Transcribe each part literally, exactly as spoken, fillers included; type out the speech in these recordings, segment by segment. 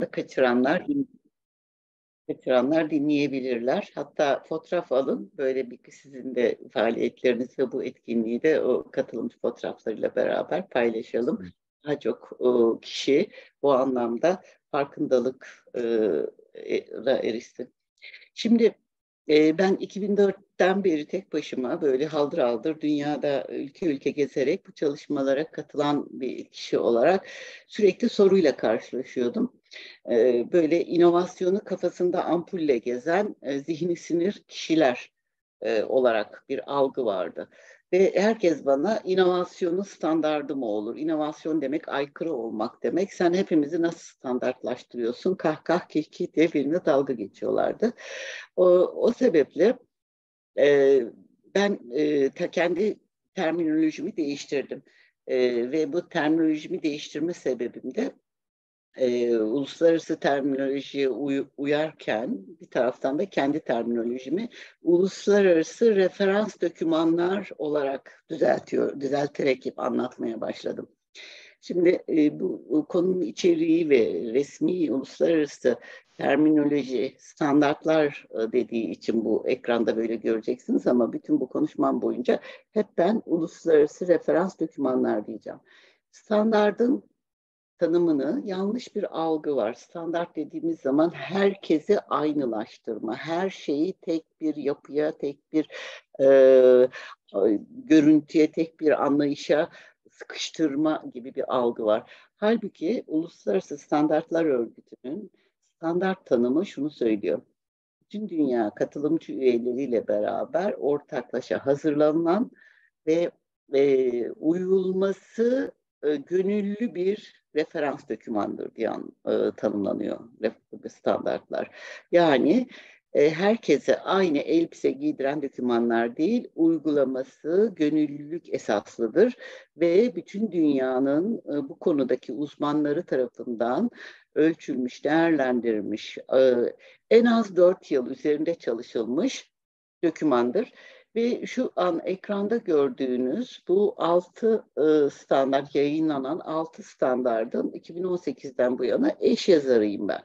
kaçıranlar kaçıranlar dinleyebilirler. Hatta fotoğraf alın. Böyle bir sizin de faaliyetleriniz ve bu etkinliği de o katılımcı fotoğraflarıyla beraber paylaşalım. Daha çok o, kişi bu anlamda farkındalık e, e, erişsin. Şimdi e, ben iki bin dörtten beri tek başıma böyle haldır haldır dünyada ülke ülke gezerek bu çalışmalara katılan bir kişi olarak sürekli soruyla karşılaşıyordum. E, böyle inovasyonu kafasında ampulle gezen e, zihni sinir kişiler e, olarak bir algı vardı. Ve herkes bana inovasyonun standardı mı olur? İnovasyon demek aykırı olmak demek. Sen hepimizi nasıl standartlaştırıyorsun? Kah kah kih kih diye birine dalga geçiyorlardı. O, o sebeple e, ben e, ta, kendi terminolojimi değiştirdim. E, ve bu terminolojimi değiştirme sebebim de e, uluslararası terminolojiye uy- uyarken bir taraftan da kendi terminolojimi uluslararası referans dokümanlar olarak düzeltiyor, düzelterek anlatmaya başladım. Şimdi e, bu, bu konunun içeriği ve resmi uluslararası terminoloji, standartlar e, dediği için bu ekranda böyle göreceksiniz ama bütün bu konuşmam boyunca hep ben uluslararası referans dokümanlar diyeceğim. Standardın tanımını yanlış bir algı var. Standart dediğimiz zaman herkesi aynılaştırma, her şeyi tek bir yapıya, tek bir e, görüntüye, tek bir anlayışa sıkıştırma gibi bir algı var. Halbuki Uluslararası Standartlar Örgütü'nün standart tanımı şunu söylüyor. Bütün dünya katılımcı üyeleriyle beraber ortaklaşa hazırlanan ve e, uyulması e, gönüllü bir referans dokümandır diye e, tanımlanıyor standartlar. Yani e, herkese aynı elbise giydiren dokümanlar değil, uygulaması gönüllülük esaslıdır ve bütün dünyanın e, bu konudaki uzmanları tarafından ölçülmüş, değerlendirilmiş, e, en az dört yıl üzerinde çalışılmış dokümandır. Ve şu an ekranda gördüğünüz bu altı e, standart yayınlanan altı standardın iki bin on sekizden bu yana eş yazarıyım ben.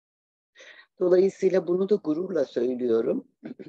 Dolayısıyla bunu da gururla söylüyorum.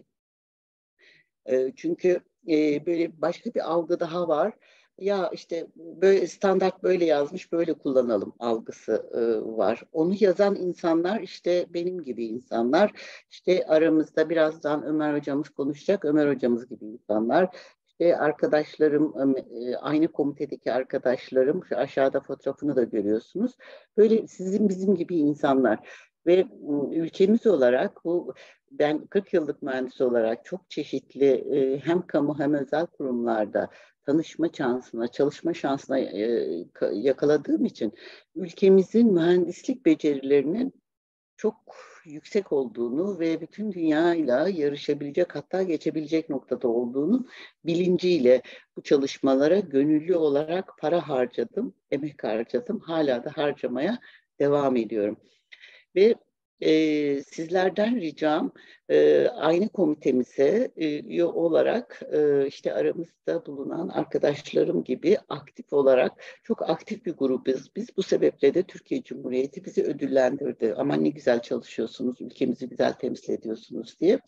E, çünkü e, böyle başka bir algı daha var. Ya işte böyle standart böyle yazmış, böyle kullanalım algısı e, var. Onu yazan insanlar işte benim gibi insanlar. İşte aramızda birazdan Ömer hocamız konuşacak. Ömer hocamız gibi insanlar. İşte arkadaşlarım, e, aynı komitedeki arkadaşlarım, şu aşağıda fotoğrafını da görüyorsunuz. Böyle sizin bizim gibi insanlar. Ve ülkemiz olarak bu ben kırk yıllık mühendis olarak çok çeşitli e, hem kamu hem özel kurumlarda tanışma şansına, çalışma şansına e, yakaladığım için ülkemizin mühendislik becerilerinin çok yüksek olduğunu ve bütün dünyayla yarışabilecek hatta geçebilecek noktada olduğunu bilinciyle bu çalışmalara gönüllü olarak para harcadım, emek harcadım. Hala da harcamaya devam ediyorum. Ve e, sizlerden ricam e, aynı komitemize e, üye olarak e, işte aramızda bulunan arkadaşlarım gibi aktif olarak çok aktif bir grubuz. Biz bu sebeple de Türkiye Cumhuriyeti bizi ödüllendirdi. Aman ne güzel çalışıyorsunuz, ülkemizi güzel temsil ediyorsunuz diye.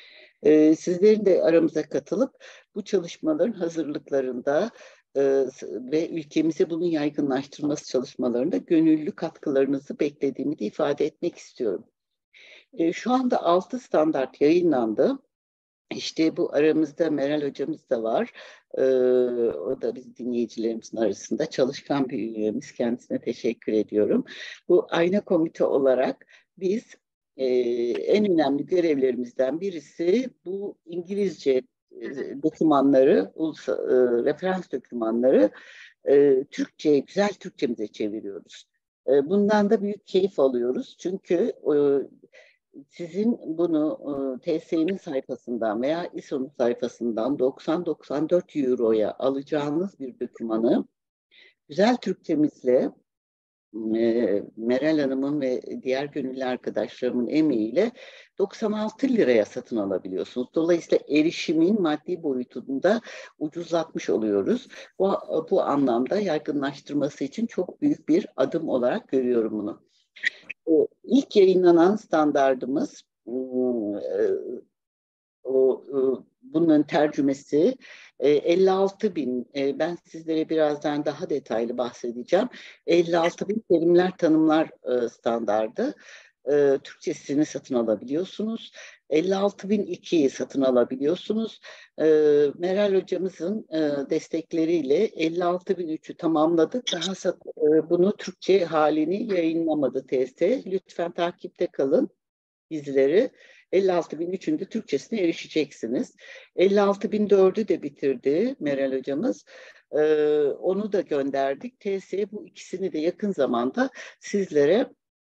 E, sizlerin de aramıza katılıp bu çalışmaların hazırlıklarında e, ve ülkemize bunun yaygınlaştırması çalışmalarında gönüllü katkılarınızı beklediğimi de ifade etmek istiyorum. E, şu anda altı standart yayınlandı. İşte bu aramızda Meral hocamız da var. Ee, o da biz dinleyicilerimizin arasında çalışkan bir üyemiz. Kendisine teşekkür ediyorum. Bu ayna komite olarak biz e, en önemli görevlerimizden birisi bu İngilizce e, dokümanları, ulus, e, referans dokümanları e, Türkçe'ye, güzel Türkçemize çeviriyoruz. E, bundan da büyük keyif alıyoruz. Çünkü e, sizin bunu e, T S E'nin sayfasından veya İ S O'nun sayfasından doksan doksan dört euroya alacağınız bir dokümanı güzel Türkçemizle e, Meral Hanım'ın ve diğer gönüllü arkadaşlarımın emeğiyle doksan altı liraya satın alabiliyorsunuz. Dolayısıyla erişimin maddi boyutunda ucuzlatmış oluyoruz. Bu, bu anlamda yaygınlaştırması için çok büyük bir adım olarak görüyorum bunu. O ilk yayınlanan standardımız, o, bunun tercümesi elli altı bin, ben sizlere birazdan daha detaylı bahsedeceğim. elli altı bin terimler tanımlar standardı. Türkçesini satın alabiliyorsunuz. elli altı bin ikiyi satın alabiliyorsunuz. Meral hocamızın destekleriyle elli altı bin üçü tamamladık. Daha sat, bunu Türkçe halini yayınlamadı T S. Lütfen takipte kalın bizleri. elli altı bin üçün de Türkçesine erişeceksiniz. elli altı bin dördü de bitirdi Meral hocamız. Ee, onu da gönderdik. T S bu ikisini de yakın zamanda sizlere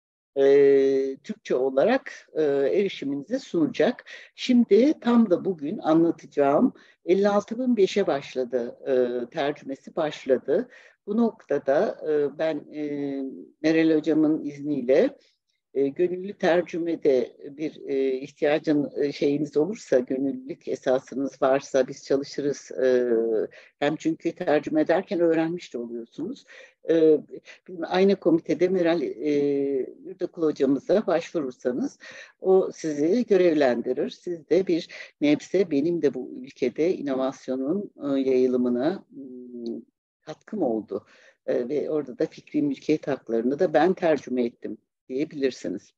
e, Türkçe olarak e, erişiminize sunacak. Şimdi tam da bugün anlatacağım elli altı bin beşe başladı, e, tercümesi başladı. Bu noktada e, ben e, Meral hocamın izniyle e, gönüllü tercümede bir e, ihtiyacın e, şeyiniz olursa, gönüllülük esasınız varsa biz çalışırız. E, hem çünkü tercüme ederken öğrenmiş de oluyorsunuz. E, bizim aynı komitede Meral e, Yurdakul hocamıza başvurursanız o sizi görevlendirir. Siz de bir nebze benim de bu ülkede inovasyonun e, yayılımına m, katkım oldu. E, ve orada da fikri mülkiyet haklarını da ben tercüme ettim diyebilirsiniz.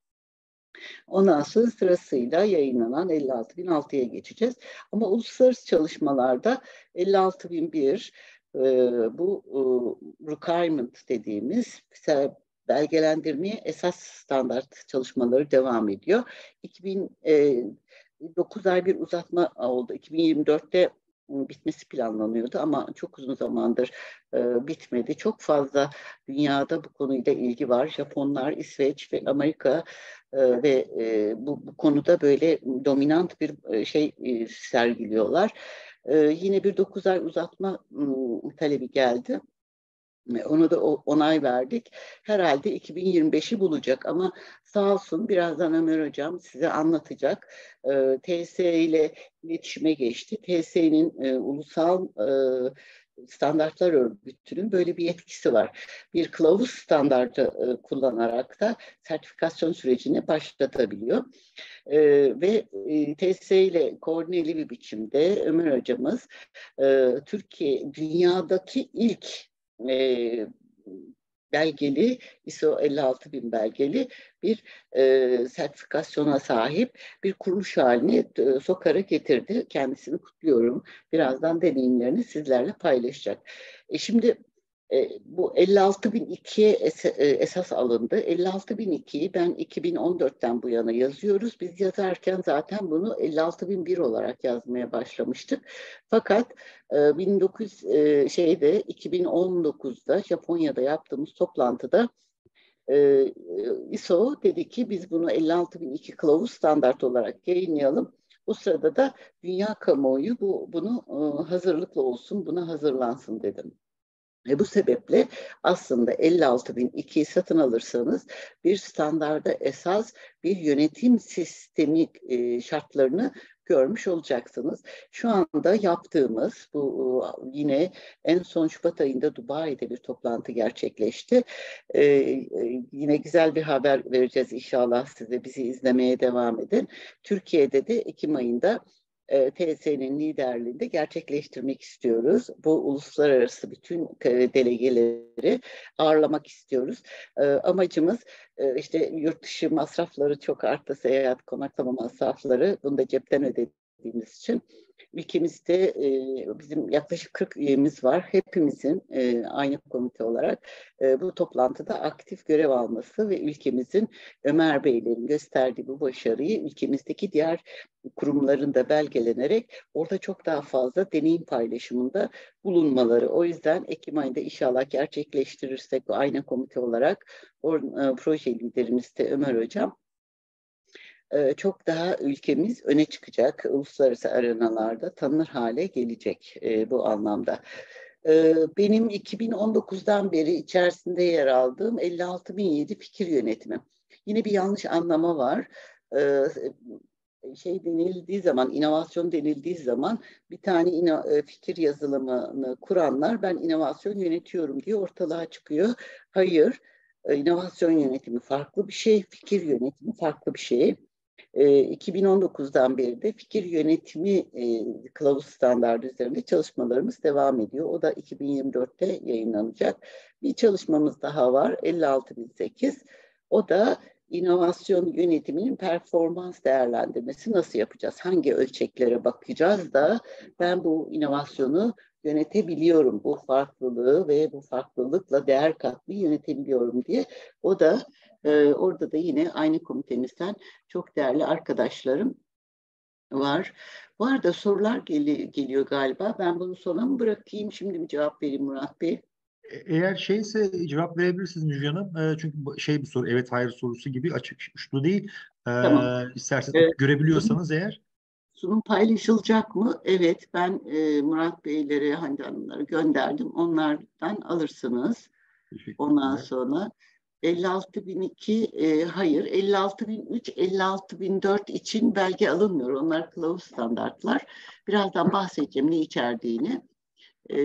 Ondan sonra sırasıyla yayınlanan elli altı bin altıya geçeceğiz. Ama uluslararası çalışmalarda elli altı bin bir e, bu e, requirement dediğimiz mesela belgelendirmeye esas standart çalışmaları devam ediyor. iki bin dokuz ay bir uzatma oldu. iki bin yirmi dörtte bitmesi planlanıyordu ama çok uzun zamandır e, bitmedi. Çok fazla dünyada bu konuyla ilgi var. Japonlar, İsveç ve Amerika e, ve e, bu, bu konuda böyle dominant bir e, şey e, sergiliyorlar. E, yine bir dokuz ay uzatma m, talebi geldi. Onu da onay verdik. Herhalde iki bin yirmi beşi bulacak ama sağ olsun birazdan Ömer Hocam size anlatacak. E, T S E ile iletişime geçti. T S E'nin e, ulusal e, standartlar örgütünün böyle bir yetkisi var. Bir kılavuz standartı e, kullanarak da sertifikasyon sürecini başlatabiliyor. E, ve e, T S E ile koordineli bir biçimde Ömer Hocamız e, Türkiye dünyadaki ilk e, belgeli, I S O elli altı bin belgeli bir e, sertifikasyona sahip bir kuruluş haline e, sokarak getirdi. Kendisini kutluyorum. Birazdan deneyimlerini sizlerle paylaşacak. E, şimdi e, bu elli altı bin ikiye es e, esas alındı. elli altı bin ikiyi ben iki bin on dörtten bu yana yazıyoruz. Biz yazarken zaten bunu elli altı bin bir olarak yazmaya başlamıştık. Fakat e, bin dokuz yüz e, şeyde iki bin on dokuzda Japonya'da yaptığımız toplantıda e, I S O dedi ki biz bunu elli altı bin iki kılavuz standart olarak yayınlayalım. O sırada da dünya kamuoyu bu bunu e, hazırlıklı olsun, buna hazırlansın dedim. Ve bu sebeple aslında elli altı bin ikiyi satın alırsanız bir standarda esas bir yönetim sistemi e, şartlarını görmüş olacaksınız. Şu anda yaptığımız bu yine en son Şubat ayında Dubai'de bir toplantı gerçekleşti. Ee, yine güzel bir haber vereceğiz inşallah size. Bizi izlemeye devam edin. Türkiye'de de Ekim ayında e, T S E'nin liderliğinde gerçekleştirmek istiyoruz. Bu uluslararası bütün delegeleri ağırlamak istiyoruz. E, amacımız e, işte yurt dışı masrafları çok arttı, seyahat, konaklama masrafları. Bunu da cepten ödediğimiz için ülkemizde e, bizim yaklaşık kırk üyemiz var. Hepimizin e, aynı komite olarak e, bu toplantıda aktif görev alması ve ülkemizin Ömer Beylerin gösterdiği bu başarıyı ülkemizdeki diğer kurumların da belgelenerek orada çok daha fazla deneyim paylaşımında bulunmaları. O yüzden Ekim ayında inşallah gerçekleştirirsek aynı komite olarak o, e, proje liderimiz de Ömer Hocam çok daha ülkemiz öne çıkacak, uluslararası arenalarda tanınır hale gelecek e, bu anlamda. E, benim iki bin on dokuzdan beri içerisinde yer aldığım elli altı bin yedi fikir yönetimi. Yine bir yanlış anlama var. E, şey denildiği zaman, inovasyon denildiği zaman bir tane ino- fikir yazılımını kuranlar ben inovasyon yönetiyorum diye ortalığa çıkıyor. Hayır. E, inovasyon yönetimi farklı bir şey, fikir yönetimi farklı bir şey. E, iki bin on dokuzdan beri de fikir yönetimi e, kılavuz standardı üzerinde çalışmalarımız devam ediyor. O da iki bin yirmi dörtte yayınlanacak. Bir çalışmamız daha var, elli altı bin sekiz. O da inovasyon yönetiminin performans değerlendirmesi nasıl yapacağız? Hangi ölçeklere bakacağız da ben bu inovasyonu yönetebiliyorum, bu farklılığı ve bu farklılıkla değer katmayı yönetebiliyorum diye. O da e, orada da yine aynı komitemizden çok değerli arkadaşlarım var. Bu arada sorular gel- geliyor galiba. Ben bunu sona mı bırakayım? Şimdi mi cevap vereyim Murat Bey? E- Eğer şeyse cevap verebilirsiniz Müjgan Hanım. E, çünkü bu şey bir soru, evet hayır sorusu gibi açık uçlu değil. E, Tamam. isterseniz E, ok- görebiliyorsanız eğer. Sunum paylaşılacak mı? Evet, ben e, Murat Beylere, Hande Hanımlara gönderdim. Onlardan alırsınız. Ondan Teşekkürler. sonra elli altı bin iki, e, hayır, elli altı bin üç, elli altı bin dört için belge alınmıyor. Onlar kılavuz standartlar. Birazdan bahsedeceğim ne içerdiğini. E,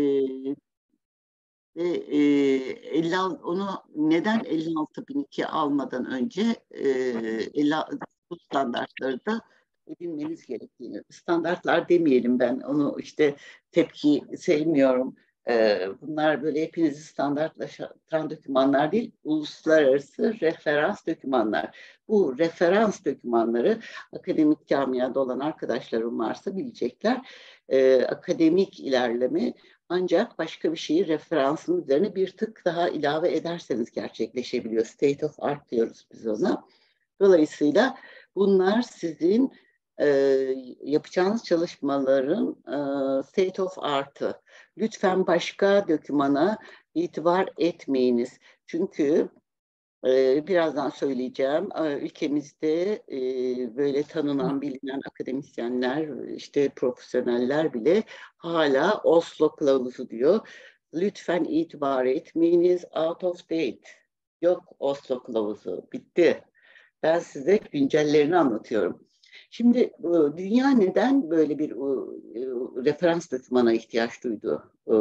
ve e, elli, onu neden elli altı bin iki almadan önce e, elli, bu standartları da edinmeniz gerektiğini, standartlar demeyelim, ben onu işte tepki sevmiyorum. E, bunlar böyle hepinizi standartlaştıran dokümanlar değil, uluslararası referans dokümanlar. Bu referans dokümanları akademik camiada olan arkadaşlarım varsa bilecekler. E, akademik ilerleme ancak başka bir şeyi referansın üzerine bir tık daha ilave ederseniz gerçekleşebiliyor. State of art diyoruz biz ona. Dolayısıyla bunlar sizin e, yapacağınız çalışmaların e, state of art'ı. Lütfen başka dokümana itibar etmeyiniz. Çünkü ee, birazdan söyleyeceğim. Ee, Ülkemizde e, böyle tanınan, bilinen akademisyenler, işte profesyoneller bile hala Oslo kılavuzu diyor. Lütfen itibar etmeyiniz. Out of date. Yok Oslo kılavuzu. Bitti. Ben size güncellerini anlatıyorum. Şimdi e, dünya neden böyle bir e, referans dokümana ihtiyaç duydu? E,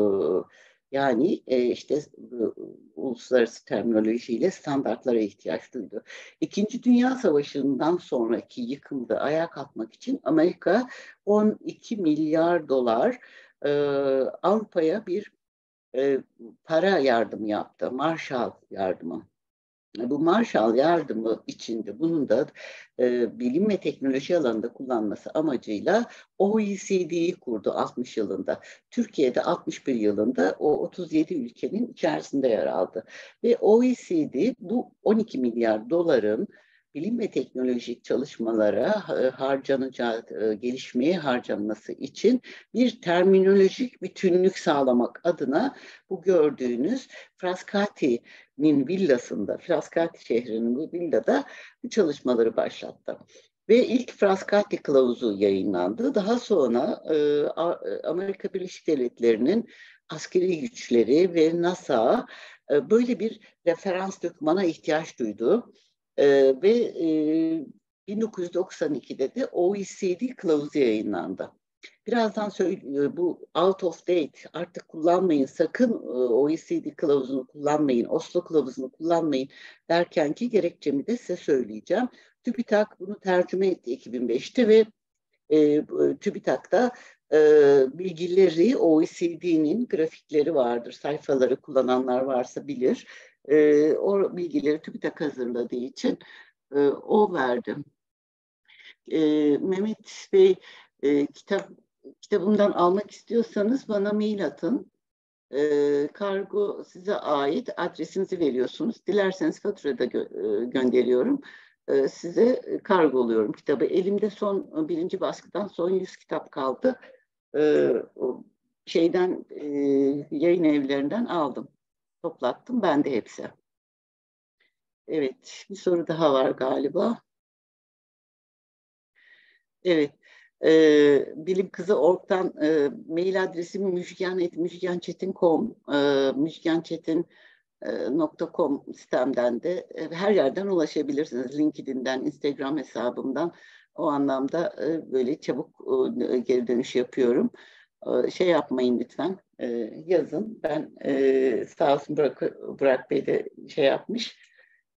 Yani e, işte e, uluslararası terminolojiyle standartlara ihtiyaç duydu. İkinci Dünya Savaşı'ndan sonraki yıkımda ayağa kalkmak için Amerika on iki milyar dolar e, Avrupa'ya bir e, para yardımı yaptı. Marshall yardımı. Bu Marshall yardımı içinde bunun da e, bilim ve teknoloji alanında kullanması amacıyla O E C D'yi kurdu altmış yılında. Türkiye'de altmış bir yılında o otuz yedi ülkenin içerisinde yer aldı. Ve O E C D bu on iki milyar doların bilim ve teknolojik çalışmalara e, harcanacağı, e, gelişmeye harcanması için bir terminolojik bütünlük sağlamak adına bu gördüğünüz Frascati'nin villasında, Frascati şehrinin bu villada bu çalışmaları başlattı. Ve ilk Frascati kılavuzu yayınlandı. Daha sonra e, Amerika Birleşik Devletleri'nin askeri güçleri ve NASA e, böyle bir referans dokümana ihtiyaç duydu. E, ve e, bin dokuz yüz doksan ikide de O E C D kılavuzu yayınlandı. Birazdan söylüyor, bu out of date, artık kullanmayın, sakın O E C D kılavuzunu kullanmayın, Oslo kılavuzunu kullanmayın derken ki gerekçemi de size söyleyeceğim. TÜBİTAK bunu tercüme etti iki bin beşte ve e, TÜBİTAK'ta e, bilgileri, O E C D'nin grafikleri vardır, sayfaları kullananlar varsa bilir. E, o bilgileri TÜBİTAK hazırladığı için e, o verdi. E, Mehmet Bey, e, kitap kitabımdan almak istiyorsanız bana mail atın. E, kargo size ait, adresinizi veriyorsunuz. Dilerseniz fatura da gö- e, gönderiyorum. E, size kargo oluyorum kitabı. Elimde son birinci baskıdan son yüz kitap kaldı. E, o şeyden e, yayın evlerinden aldım. Toplattım ben de hepsi. Evet, bir soru daha var galiba. Evet. Ee, Bilim Kızı nokta org'dan e, mail adresim müjgan at müjgançetin nokta com, e, müjgançetin nokta com sitemden de e, her yerden ulaşabilirsiniz. LinkedIn'den, Instagram hesabımdan. O anlamda e, böyle çabuk e, geri dönüş yapıyorum. E, şey yapmayın lütfen, e, yazın. Ben e, sağ olsun Burak, Burak Bey de şey yapmış.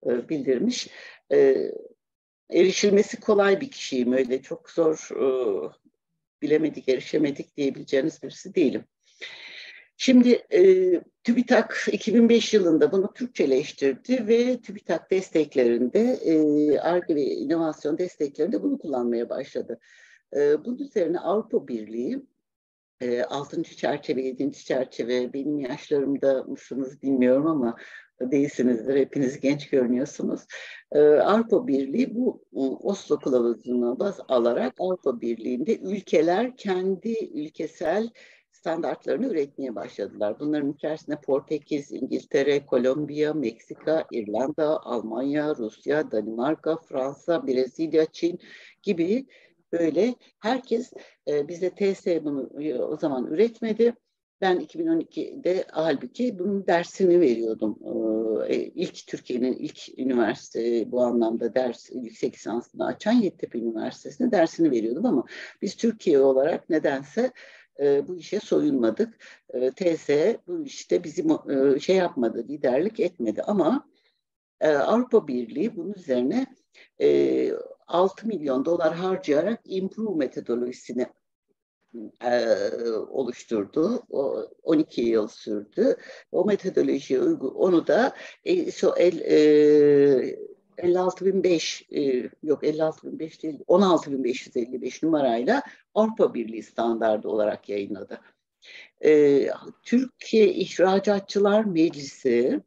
e, bildirmiş. E, erişilmesi kolay bir kişiyim. Öyle çok zor e, bilemedik, erişemedik diyebileceğiniz birisi değilim. Şimdi e, TÜBİTAK iki bin beş yılında bunu Türkçeleştirdi ve TÜBİTAK desteklerinde, Ar-Ge ve inovasyon desteklerinde bunu kullanmaya başladı. E, bunun üzerine Avrupa Birliği e, altıncı çerçeve, yedinci çerçeve, benim yaşlarımda mısınız bilmiyorum ama değilsinizdir, hepiniz genç görünüyorsunuz. E, Avrupa Birliği bu Oslo Kılavuzu'na baz alarak Avrupa Birliği'nde ülkeler kendi ülkesel standartlarını üretmeye başladılar. Bunların içerisinde Portekiz, İngiltere, Kolombiya, Meksika, İrlanda, Almanya, Rusya, Danimarka, Fransa, Brezilya, Çin gibi böyle herkes e, bize T S bunu o zaman üretmedi. Ben iki bin on ikide halbuki bunun dersini veriyordum. Ee, ilk Türkiye'nin ilk üniversite bu anlamda ders yüksek lisansını açan Yeditepe Üniversitesi'nde dersini veriyordum ama biz Türkiye olarak nedense e, bu işe soyunmadık. E, T S bu işte bizim e, şey yapmadı, liderlik etmedi ama e, Avrupa Birliği bunun üzerine e, altı milyon dolar harcayarak Improve metodolojisini e, oluşturdu. O on iki yıl sürdü. O metodolojiye uygun, onu da e, şu el, e, elli altı bin beş e, yok elli altı bin beş değil on altı bin beş yüz elli beş numarayla Avrupa Birliği standardı olarak yayınladı. E, Türkiye İhracatçılar Meclisi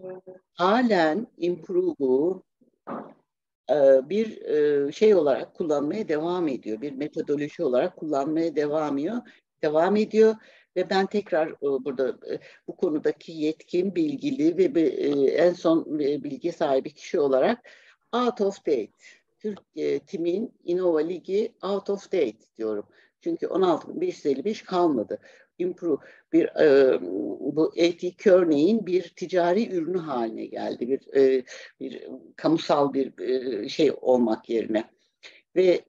halen Improve'u e, bir e, şey olarak kullanmaya devam ediyor. Bir metodoloji olarak kullanmaya devam ediyor. Devam ediyor ve ben tekrar e, burada e, bu konudaki yetkin, bilgili ve e, en son e, bilgi sahibi kişi olarak out of date. Türk e, Tim'in Innova Ligi out of date diyorum. Çünkü on altı bin beş yüz elli beş kalmadı. Improve bir e, bu A T Kearney'in bir ticari ürünü haline geldi. Bir e, bir kamusal bir e, şey olmak yerine. Ve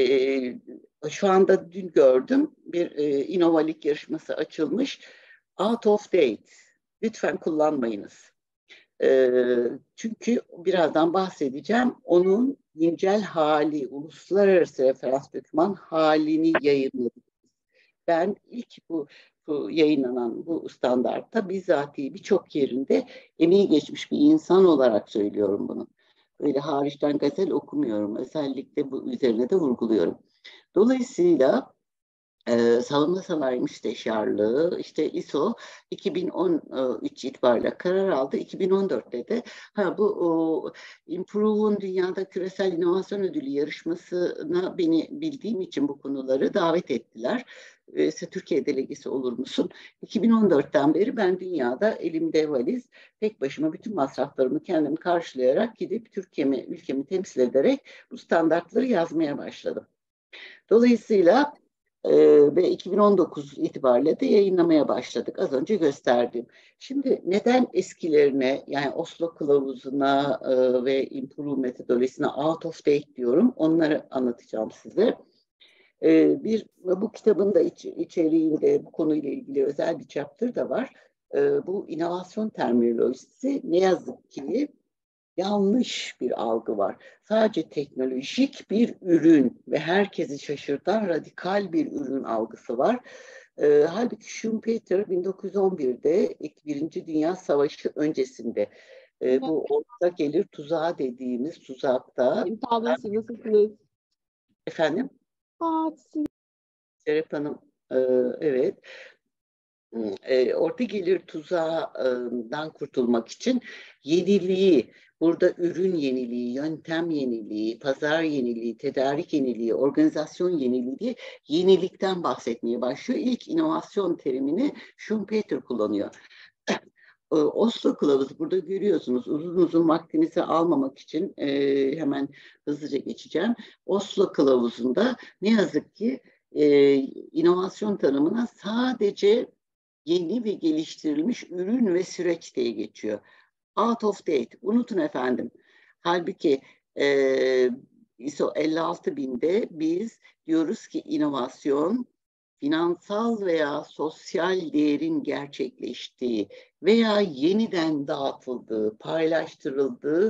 e, şu anda dün gördüm bir e, İnovalik yarışması açılmış. Out of date. Lütfen kullanmayınız. E, çünkü birazdan bahsedeceğim. Onun güncel hali, uluslararası referans doküman halini yayınladı. Ben ilk bu, bu yayınlanan bu standartta bizatihi birçok yerinde emeği geçmiş bir insan olarak söylüyorum bunu. Öyle hariçten gazel okumuyorum. Özellikle bu üzerine de vurguluyorum. Dolayısıyla e, savunma sanayi müsteşarlığı işte I S O iki bin on üç itibariyle karar aldı. iki bin on dörtte de ha, bu o, Improve'un dünyada küresel inovasyon ödülü yarışmasına beni bildiğim için bu konuları davet ettiler. E, Türkiye delegesi olur musun? iki bin on dörtten beri ben dünyada elimde valiz tek başıma bütün masraflarımı kendim karşılayarak gidip Türkiye'mi, ülkemi temsil ederek bu standartları yazmaya başladım. Dolayısıyla Ee, ve iki bin on dokuz itibariyle de yayınlamaya başladık. Az önce gösterdim. Şimdi neden eskilerine yani Oslo Kılavuzu'na e, ve Improve metodolojisine out of date diyorum. Onları anlatacağım size. Ee, bir bu kitabın da iç, içeriğinde bu konuyla ilgili özel bir chapter da var. Ee, bu inovasyon terminolojisi ne yazık ki yanlış bir algı var. Sadece teknolojik bir ürün ve herkesi şaşırtan radikal bir ürün algısı var. E, halbuki Schumpeter bin dokuz yüz on birde Birinci Dünya Savaşı öncesinde e, bu orta gelir tuzağı dediğimiz tuzakta Tablo siz nasılsınız? efendim Aa, siz... Serap Hanım e, evet e, orta gelir tuzağından kurtulmak için yeniliği, burada ürün yeniliği, yöntem yeniliği, pazar yeniliği, tedarik yeniliği, organizasyon yeniliği diye yenilikten bahsetmeye başlıyor. İlk inovasyon terimini Schumpeter kullanıyor. Oslo Kılavuzu burada görüyorsunuz. Uzun uzun vaktinizi almamak için e, hemen hızlıca geçeceğim. Oslo Kılavuzu'nda ne yazık ki e, inovasyon tanımına sadece yeni ve geliştirilmiş ürün ve süreç diye geçiyor. Out of date. Unutun efendim. Halbuki e, I S O elli altı binde biz diyoruz ki inovasyon finansal veya sosyal değerin gerçekleştiği veya yeniden dağıtıldığı, paylaştırıldığı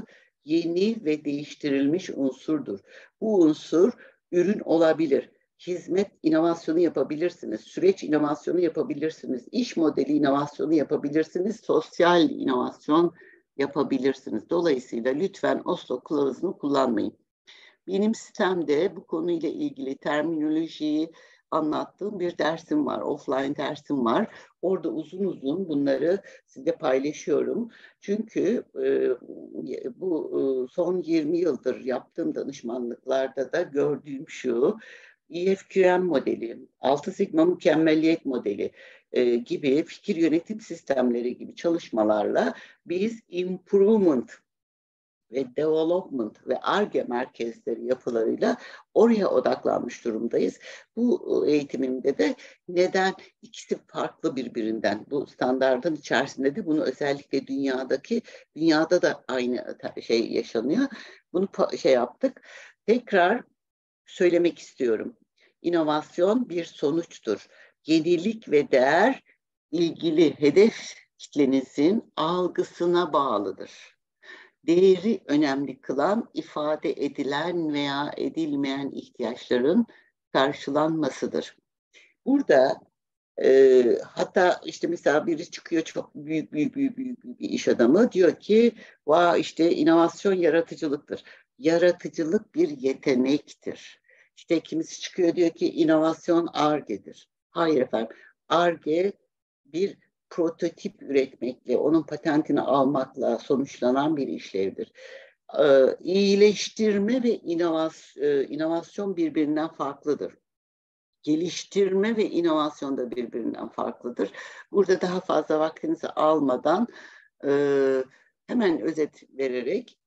yeni ve değiştirilmiş unsurdur. Bu unsur ürün olabilir. Hizmet inovasyonu yapabilirsiniz, süreç inovasyonu yapabilirsiniz, iş modeli inovasyonu yapabilirsiniz, sosyal inovasyon yapabilirsiniz. Dolayısıyla lütfen Oslo kılavuzunu kullanmayın. Benim sitemde bu konuyla ilgili terminolojiyi anlattığım bir dersim var, offline dersim var. Orada uzun uzun bunları size paylaşıyorum. Çünkü e, bu e, son yirmi yıldır yaptığım danışmanlıklarda da gördüğüm şu, E F Q M modeli, Altı Sigma mükemmelliyet modeli e, gibi fikir yönetim sistemleri gibi çalışmalarla biz improvement ve development ve Ar-Ge merkezleri yapılarıyla oraya odaklanmış durumdayız. Bu eğitimimde de neden ikisi farklı birbirinden, bu standardın içerisinde de bunu özellikle dünyadaki, dünyada da aynı şey yaşanıyor. Bunu şey yaptık. Tekrar söylemek istiyorum. İnovasyon bir sonuçtur. Yenilik ve değer ilgili hedef kitlenizin algısına bağlıdır. Değeri önemli kılan ifade edilen veya edilmeyen ihtiyaçların karşılanmasıdır. Burada e, hatta işte mesela biri çıkıyor çok büyük büyük büyük büyük bir iş adamı diyor ki vah işte inovasyon yaratıcılıktır. Yaratıcılık bir yetenektir. İşte kimisi çıkıyor diyor ki inovasyon Ar-Ge'dir. Hayır efendim. Ar-Ge bir prototip üretmekle, onun patentini almakla sonuçlanan bir işlevdir. Ee, iyileştirme ve inovasyon, e, inovasyon birbirinden farklıdır. Geliştirme ve inovasyon da birbirinden farklıdır. Burada daha fazla vaktinizi almadan e, hemen özet vererek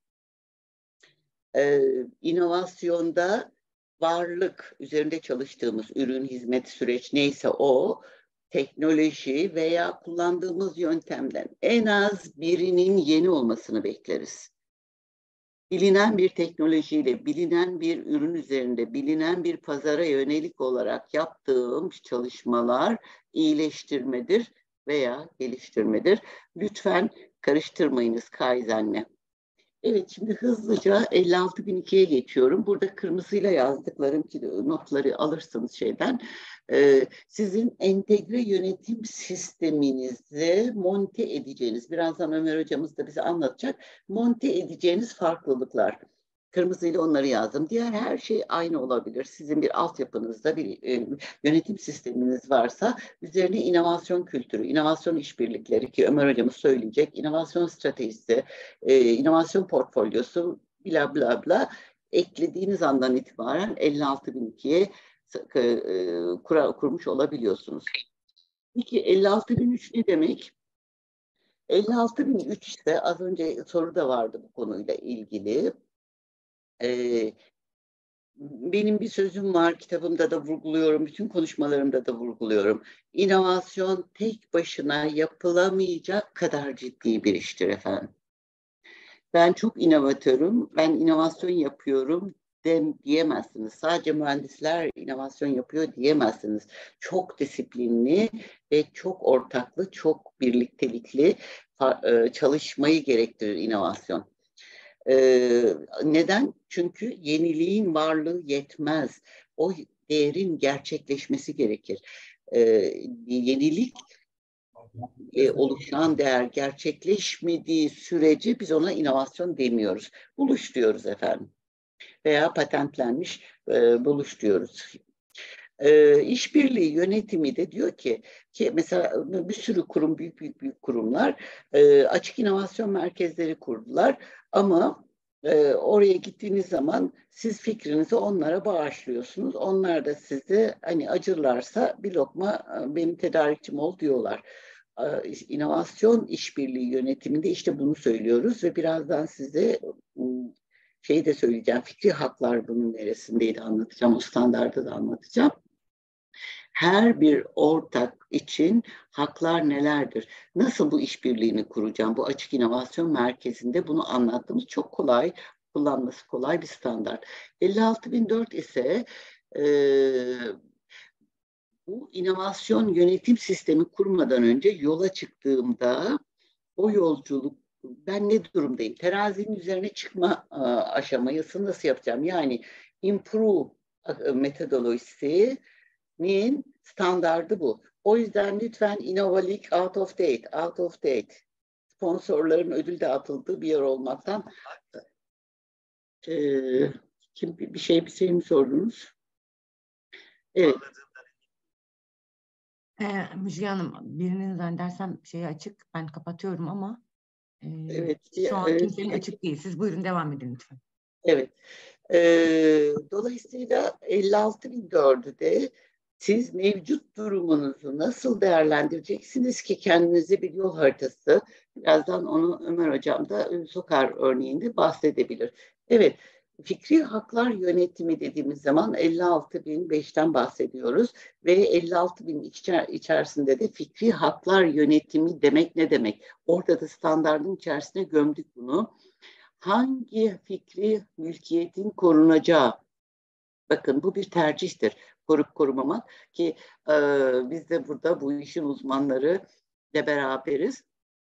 e, inovasyonda varlık üzerinde çalıştığımız ürün, hizmet, süreç neyse o teknoloji veya kullandığımız yöntemden en az birinin yeni olmasını bekleriz. Bilinen bir teknolojiyle, bilinen bir ürün üzerinde, bilinen bir pazara yönelik olarak yaptığım çalışmalar iyileştirmedir veya geliştirmedir. Lütfen karıştırmayınız Kaizen'le. Evet, şimdi hızlıca elli altı bin ikiye geçiyorum. Burada kırmızıyla yazdıklarım ki notları alırsınız şeyden. Ee, sizin entegre yönetim sisteminizi monte edeceğiniz, birazdan Ömer hocamız da bize anlatacak, monte edeceğiniz farklılıklar. Kırmızıyla onları yazdım. Diğer her şey aynı olabilir. Sizin bir altyapınızda bir e, yönetim sisteminiz varsa üzerine inovasyon kültürü, inovasyon işbirlikleri ki Ömer hocamız söyleyecek, inovasyon stratejisi, e, inovasyon portfolyosu bla bla bla eklediğiniz andan itibaren elli altı bin ikiye e, kura, kurmuş olabiliyorsunuz. Peki elli altı bin üç ne demek? elli altı bin üç ise az önce soru da vardı bu konuyla ilgili. Ee, benim bir sözüm var, kitabımda da vurguluyorum, bütün konuşmalarımda da vurguluyorum. İnovasyon tek başına yapılamayacak kadar ciddi bir iştir efendim. Ben çok inovatörüm, ben inovasyon yapıyorum dem diyemezsiniz. Sadece mühendisler inovasyon yapıyor diyemezsiniz. Çok disiplinli ve çok ortaklı, çok birliktelikli çalışmayı gerektirir inovasyon. Ee, neden? Çünkü yeniliğin varlığı yetmez. O değerin gerçekleşmesi gerekir. Ee, yenilik e, oluşan değer gerçekleşmediği sürece biz ona inovasyon demiyoruz. Buluş diyoruz efendim. Veya patentlenmiş e, buluş diyoruz. E, işbirliği yönetimi de diyor ki, ki mesela bir sürü kurum, büyük büyük büyük kurumlar e, açık inovasyon merkezleri kurdular ama e, oraya gittiğiniz zaman siz fikrinizi onlara bağışlıyorsunuz. Onlar da sizi hani acırlarsa bir lokma benim tedarikçim ol diyorlar. E, inovasyon işbirliği yönetiminde işte bunu söylüyoruz ve birazdan size şeyi de söyleyeceğim. Fikri haklar bunun neresindeydi anlatacağım. O standardı da anlatacağım. Her bir ortak için haklar nelerdir? Nasıl bu işbirliğini kuracağım? Bu açık inovasyon merkezinde bunu anlattığımız çok kolay, kullanması kolay bir standart. elli altı bin dört ise e, bu inovasyon yönetim sistemi kurmadan önce yola çıktığımda o yolculuk ben ne durumdayım? Terazinin üzerine çıkma e, aşamayası nasıl yapacağım? Yani improve e, metodolojisinin standardı bu. O yüzden lütfen Innovalik out of date, out of date. Sponsorların ödül dağıtıldığı bir yer olmaktan e, kim bir şey bir şey mi sordunuz? Evet. Ee, Müjgan Hanım, birinin zannedersem şeyi açık. Ben kapatıyorum ama e, Evet. şu an Evet. kimsenin açık değil. Siz buyurun devam edin lütfen. Evet. Ee, dolayısıyla elli altı bin dördü de siz mevcut durumunuzu nasıl değerlendireceksiniz ki kendinize bir yol haritası, birazdan onu Ömer Hocam da Sokar örneğinde bahsedebilir. Evet, fikri haklar yönetimi dediğimiz zaman elli altı bin beşten bahsediyoruz ve elli altı bin içer içerisinde de fikri haklar yönetimi demek ne demek? Orada da standardın içerisine gömdük bunu. Hangi fikri mülkiyetin korunacağı? Bakın bu bir tercihtir. Korup korumamak ki e, biz de burada bu işin uzmanları ile beraberiz.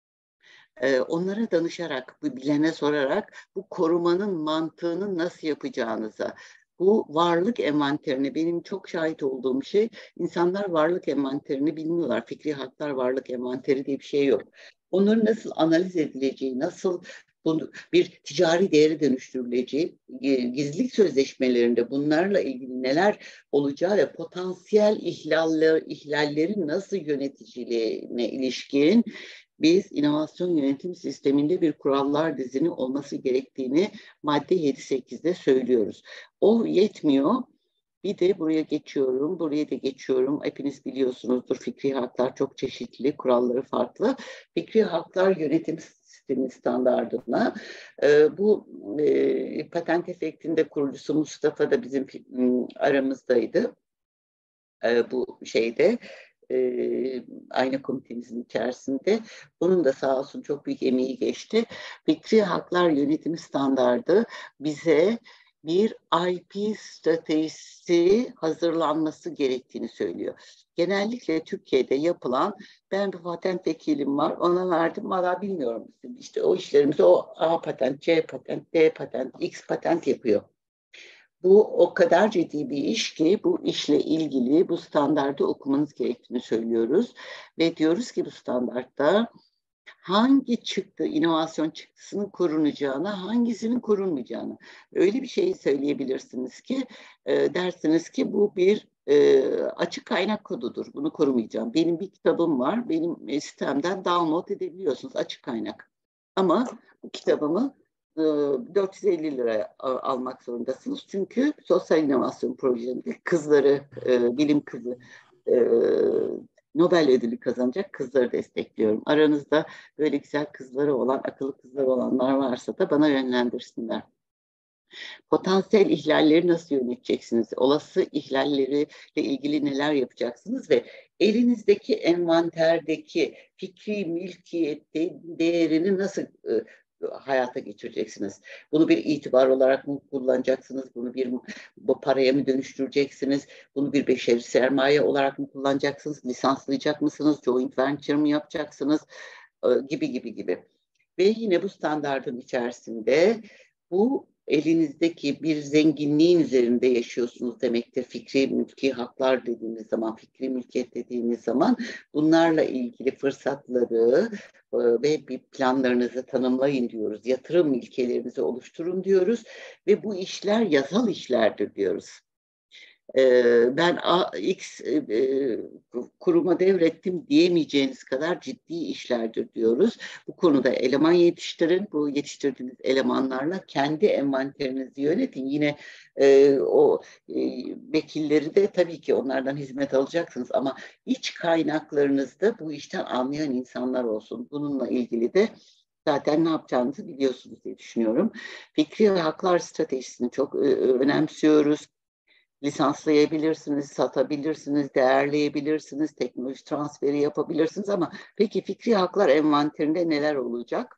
E, onlara danışarak, bu bilene sorarak bu korumanın mantığını nasıl yapacağınıza, bu varlık envanterini, benim çok şahit olduğum şey, insanlar varlık envanterini bilmiyorlar. Fikri haklar varlık envanteri diye bir şey yok. Onların nasıl analiz edileceği, nasıl bunu bir ticari değeri dönüştürüleceği, gizlilik sözleşmelerinde bunlarla ilgili neler olacağı ve potansiyel ihlaller, ihlallerin nasıl yöneticiliğine ilişkin biz inovasyon yönetim sisteminde bir kurallar dizini olması gerektiğini madde yedi sekizde söylüyoruz. O yetmiyor. Bir de buraya geçiyorum, buraya da geçiyorum. Hepiniz biliyorsunuzdur, fikri haklar çok çeşitli, kuralları farklı. Fikri haklar yönetim sistemi standardına e, bu e, patent efektinde kurucusu Mustafa da bizim aramızdaydı. E, bu şeyde e, aynı komitemizin içerisinde. Onun da sağ olsun çok büyük emeği geçti. Fikri Haklar Yönetimi Standardı bize bir I P stratejisi hazırlanması gerektiğini söylüyor. Genellikle Türkiye'de yapılan, ben bir patent vekilim var, ona verdim, valla bilmiyorum. İşte o işlerimizi o A patent, C patent, D patent, X patent yapıyor. Bu o kadar ciddi bir iş ki bu işle ilgili bu standardı okumanız gerektiğini söylüyoruz. Ve diyoruz ki bu standartta hangi çıktı, inovasyon çıktısının korunacağına, hangisinin korunmayacağına. Öyle bir şey söyleyebilirsiniz ki, e, dersiniz ki bu bir e, açık kaynak kodudur, bunu korumayacağım. Benim bir kitabım var, benim e, sitemden download edebiliyorsunuz, açık kaynak. Ama bu kitabımı dört yüz elli liraya almak zorundasınız. Çünkü sosyal inovasyon projelerinde kızları, e, bilim kızı e, Nobel ödülü kazanacak kızları destekliyorum. Aranızda böyle güzel kızları olan, akıllı kızları olanlar varsa da bana yönlendirsinler. Potansiyel ihlalleri nasıl yöneteceksiniz? Olası ihlallerle ilgili neler yapacaksınız ve elinizdeki envanterdeki fikri mülkiyet değerini nasıl e, hayata geçireceksiniz? Bunu bir itibar olarak mı kullanacaksınız? Bunu bir bu paraya mı dönüştüreceksiniz? Bunu bir beşeri sermaye olarak mı kullanacaksınız? Lisanslayacak mısınız? Joint venture mı yapacaksınız? E, gibi gibi gibi. Ve yine bu standardın içerisinde bu elinizdeki bir zenginliğin üzerinde yaşıyorsunuz demektir. Fikri mülki haklar dediğimiz zaman, fikri mülkiyet dediğimiz zaman bunlarla ilgili fırsatları e, ve bir planlarınızı tanımlayın diyoruz. Yatırım ilkelerinizi oluşturun diyoruz ve bu işler yasal işlerdir diyoruz. Ben X kuruma devrettim diyemeyeceğiniz kadar ciddi işlerdir diyoruz. Bu konuda eleman yetiştirin. Bu yetiştirdiğiniz elemanlarla kendi envanterinizi yönetin. Yine e, o e, vekilleri de tabii ki onlardan hizmet alacaksınız ama iç kaynaklarınızda bu işten anlayan insanlar olsun. Bununla ilgili de zaten ne yapacağınızı biliyorsunuz diye düşünüyorum. Fikri ve haklar stratejisini çok e, önemsiyoruz. Lisanslayabilirsiniz, satabilirsiniz, değerleyebilirsiniz, teknoloji transferi yapabilirsiniz ama peki fikri haklar envanterinde neler olacak?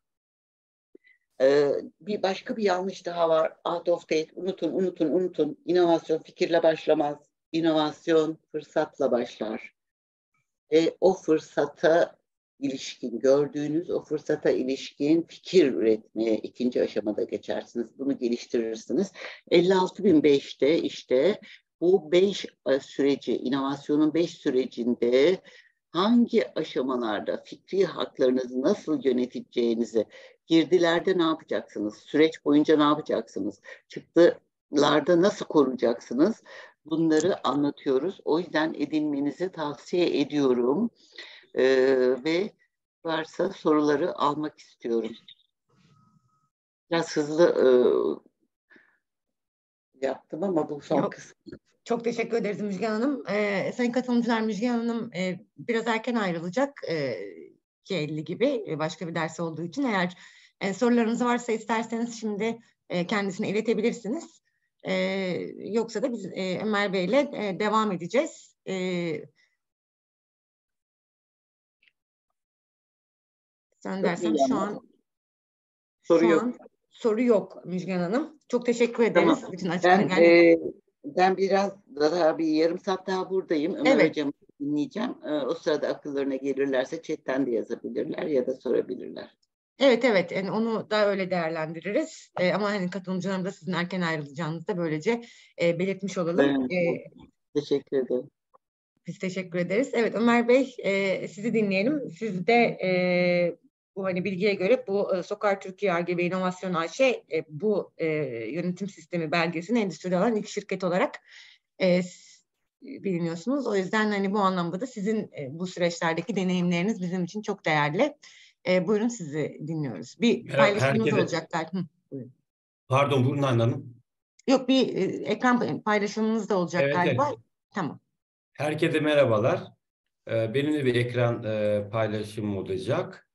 Ee, bir başka bir yanlış daha var. Out of date, unutun, unutun, unutun. İnovasyon fikirle başlamaz. İnovasyon fırsatla başlar. Ve o fırsata ilişkin, gördüğünüz o fırsata ilişkin fikir üretmeye ikinci aşamada geçersiniz. Bunu geliştirirsiniz. elli altı bin beşte işte bu beş süreci, inovasyonun beş sürecinde hangi aşamalarda fikri haklarınızı nasıl yöneteceğinizi, girdilerde ne yapacaksınız, süreç boyunca ne yapacaksınız, çıktılarda nasıl koruyacaksınız, bunları anlatıyoruz. O yüzden edinmenizi tavsiye ediyorum. Ee, ve varsa soruları almak istiyorum. Biraz hızlı e, yaptım ama bu son Yok. kısmı. Çok teşekkür ederiz Müjgan Hanım. Ee, sayın katılımcılar, Müjgan Hanım e, biraz erken ayrılacak. E, iki elli gibi e, başka bir ders olduğu için. Eğer e, sorularınız varsa isterseniz şimdi e, kendisine iletebilirsiniz. E, yoksa da biz e, Ömer Bey ile e, devam edeceğiz. E, sen dersen şu an soru şu yok. an soru yok Müjgan Hanım. Çok teşekkür ederiz. Tamam. Bütün Ben, yani... e, ben biraz daha bir yarım saat daha buradayım. Ömer Evet. Hocam'ı dinleyeceğim. E, o sırada akıllarına gelirlerse chatten de yazabilirler ya da sorabilirler. Evet evet yani onu da öyle değerlendiririz. Ee, ama hani katılımcılarım da sizin erken ayrılacağınızı da böylece e, belirtmiş olalım. Evet. Ee, Teşekkür ederim. biz teşekkür ederiz. Evet Ömer Bey e, sizi dinleyelim. Siz de e, bu hani bilgiye göre bu e, Sokar Türkiye Ar-Ge ve İnovasyon A Ş e, bu e, yönetim sistemi belgesini endüstride alan ilk şirket olarak e, biliniyorsunuz. O yüzden hani bu anlamda da sizin e, bu süreçlerdeki deneyimleriniz bizim için çok değerli. E, buyurun sizi dinliyoruz. Bir Merhaba, paylaşımınız herkese. olacak. Hı, buyurun. Pardon, buyurun Hande Hanım. Yok bir e, ekran paylaşımınız da olacak Evet, galiba. evet. Tamam. Herkese merhabalar. Ee, benim de bir ekran e, paylaşımım olacak.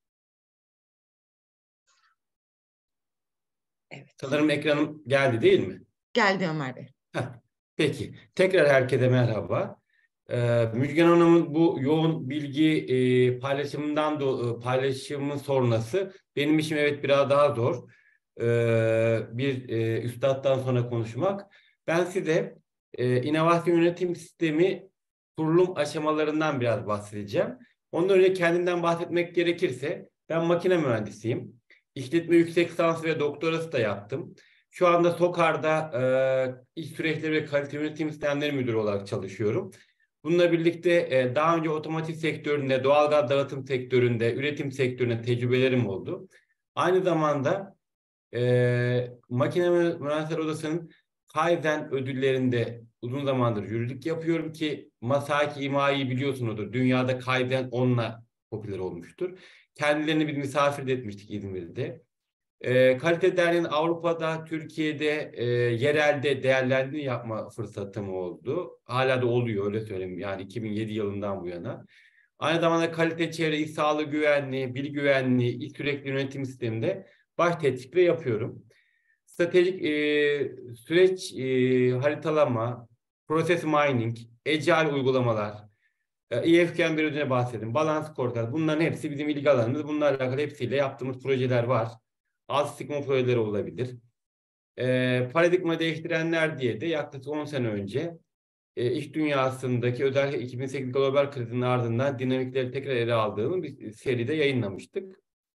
Evet. Sanırım ekranım geldi değil mi? Geldi Ömer Bey. Heh, peki. Tekrar herkese merhaba. Ee, Müjgan Hanım'ın bu yoğun bilgi e, paylaşımından da e, paylaşımın sonrası benim işim evet biraz daha zor. Ee, bir e, üstattan sonra konuşmak. Ben size e, inovasyon yönetim sistemi kurulum aşamalarından biraz bahsedeceğim. Ondan önce kendimden bahsetmek gerekirse ben makine mühendisiyim. İşletme yüksek lisans ve doktorası da yaptım. Şu anda Sokar'da e, iş süreçleri ve kalite yönetim sistemleri müdürü olarak çalışıyorum. Bununla birlikte e, daha önce otomotiv sektöründe, doğalgaz dağıtım sektöründe, üretim sektöründe tecrübelerim oldu. Aynı zamanda e, Makine Mühendisler Odası'nın Kaizen ödüllerinde uzun zamandır jürilik yapıyorum ki Masaaki Imai'yi biliyorsunuzdur. Dünyada Kaizen onunla popüler olmuştur. Kendilerini bir misafir etmiştik İzmir'de. E, Kalite Derneği'nin Avrupa'da, Türkiye'de, e, yerelde değerlendirme yapma fırsatım oldu. Hala da oluyor öyle söyleyeyim. Yani iki bin yedi yılından bu yana. Aynı zamanda kalite, çevre, iş sağlığı güvenliği, bilgi güvenliği, iş sürekli yönetim sisteminde baş tetkikle yapıyorum. Stratejik e, süreç e, haritalama, process mining, agile uygulamalar, E F K bir ödüne bahsedin, balans scorecard, bunların hepsi bizim ilgi alanımız. Bunlarla alakalı hepsiyle yaptığımız projeler var. Alt stigma projeleri olabilir. E, paradigma değiştirenler diye de yaklaşık on sene önce e, iş dünyasındaki özellikle iki bin sekiz global krizinin ardından dinamikleri tekrar ele aldığımız bir seride yayınlamıştık.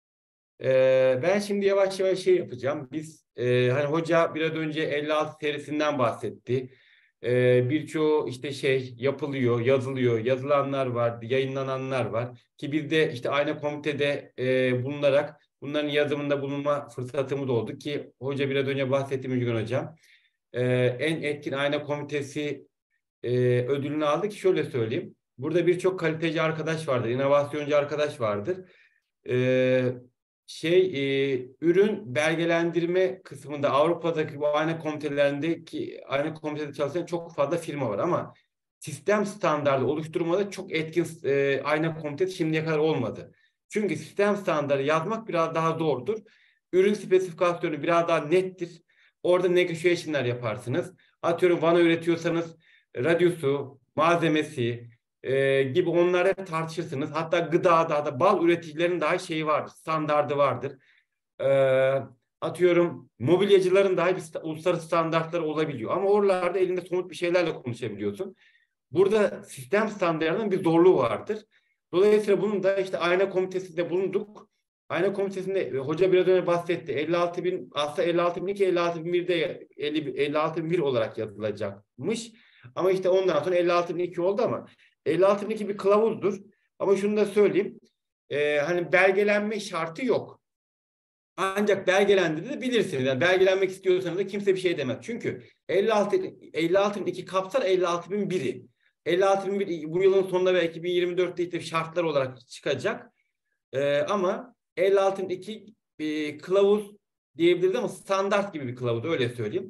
E, ben şimdi yavaş yavaş şey yapacağım. Biz e, hani hoca biraz önce elli altı serisinden bahsetti. E, birçoğu işte şey yapılıyor, yazılıyor, yazılanlar var, yayınlananlar var. Ki biz de işte aynı komitede e, bulunarak bunların yazımında bulunma fırsatımız oldu ki hoca biraz önce bahsetti Müjgan Hocam. Ee, en etkin ayna komitesi e, ödülünü aldı ki şöyle söyleyeyim. Burada birçok kaliteci arkadaş vardır, inovasyoncu arkadaş vardır. Ee, şey e, ürün belgelendirme kısmında Avrupa'daki bu ayna komitelerindeki ayna komitede çalışan çok fazla firma var ama sistem standardı oluşturmada çok etkin e, ayna komitesi şimdiye kadar olmadı. Çünkü sistem standardı yazmak biraz daha zordur. Ürün spesifikasyonu biraz daha nettir. Orada negotiation'lar yaparsınız. Atıyorum vana üretiyorsanız radyosu, malzemesi e, gibi onları tartışırsınız. Hatta gıdada da bal üreticilerin daha şeyi vardır, standardı vardır. E, atıyorum mobilyacıların daha bir uluslararası standartları olabiliyor. Ama oralarda elinde somut bir şeylerle konuşabiliyorsun. Burada sistem standartlarının bir zorluğu vardır. Dolayısıyla bunun da işte ayna komitesinde bulunduk. Ayna komitesinde e, hoca biraz önce bahsetti. elli altı bin aslında elli altı bin iki, elli altı bin birde elli altı bin bir olarak yazılacakmış. Ama işte ondan sonra elli altı bin iki oldu ama elli altı bin iki bir kılavuzdur. Ama şunu da söyleyeyim. E, hani belgelenme şartı yok. Ancak belgelendirilebilirsiniz. Yani belgelenmek istiyorsanız da kimse bir şey demez. Çünkü elli altı bin iki kapsar elli altı bin biri. elli altı bin bir bu yılın sonunda ve iki bin yirmi dörtte işte şartlar olarak çıkacak. Ee, ama elli altı bin iki e, kılavuz diyebiliriz ama standart gibi bir kılavuz, öyle söyleyeyim.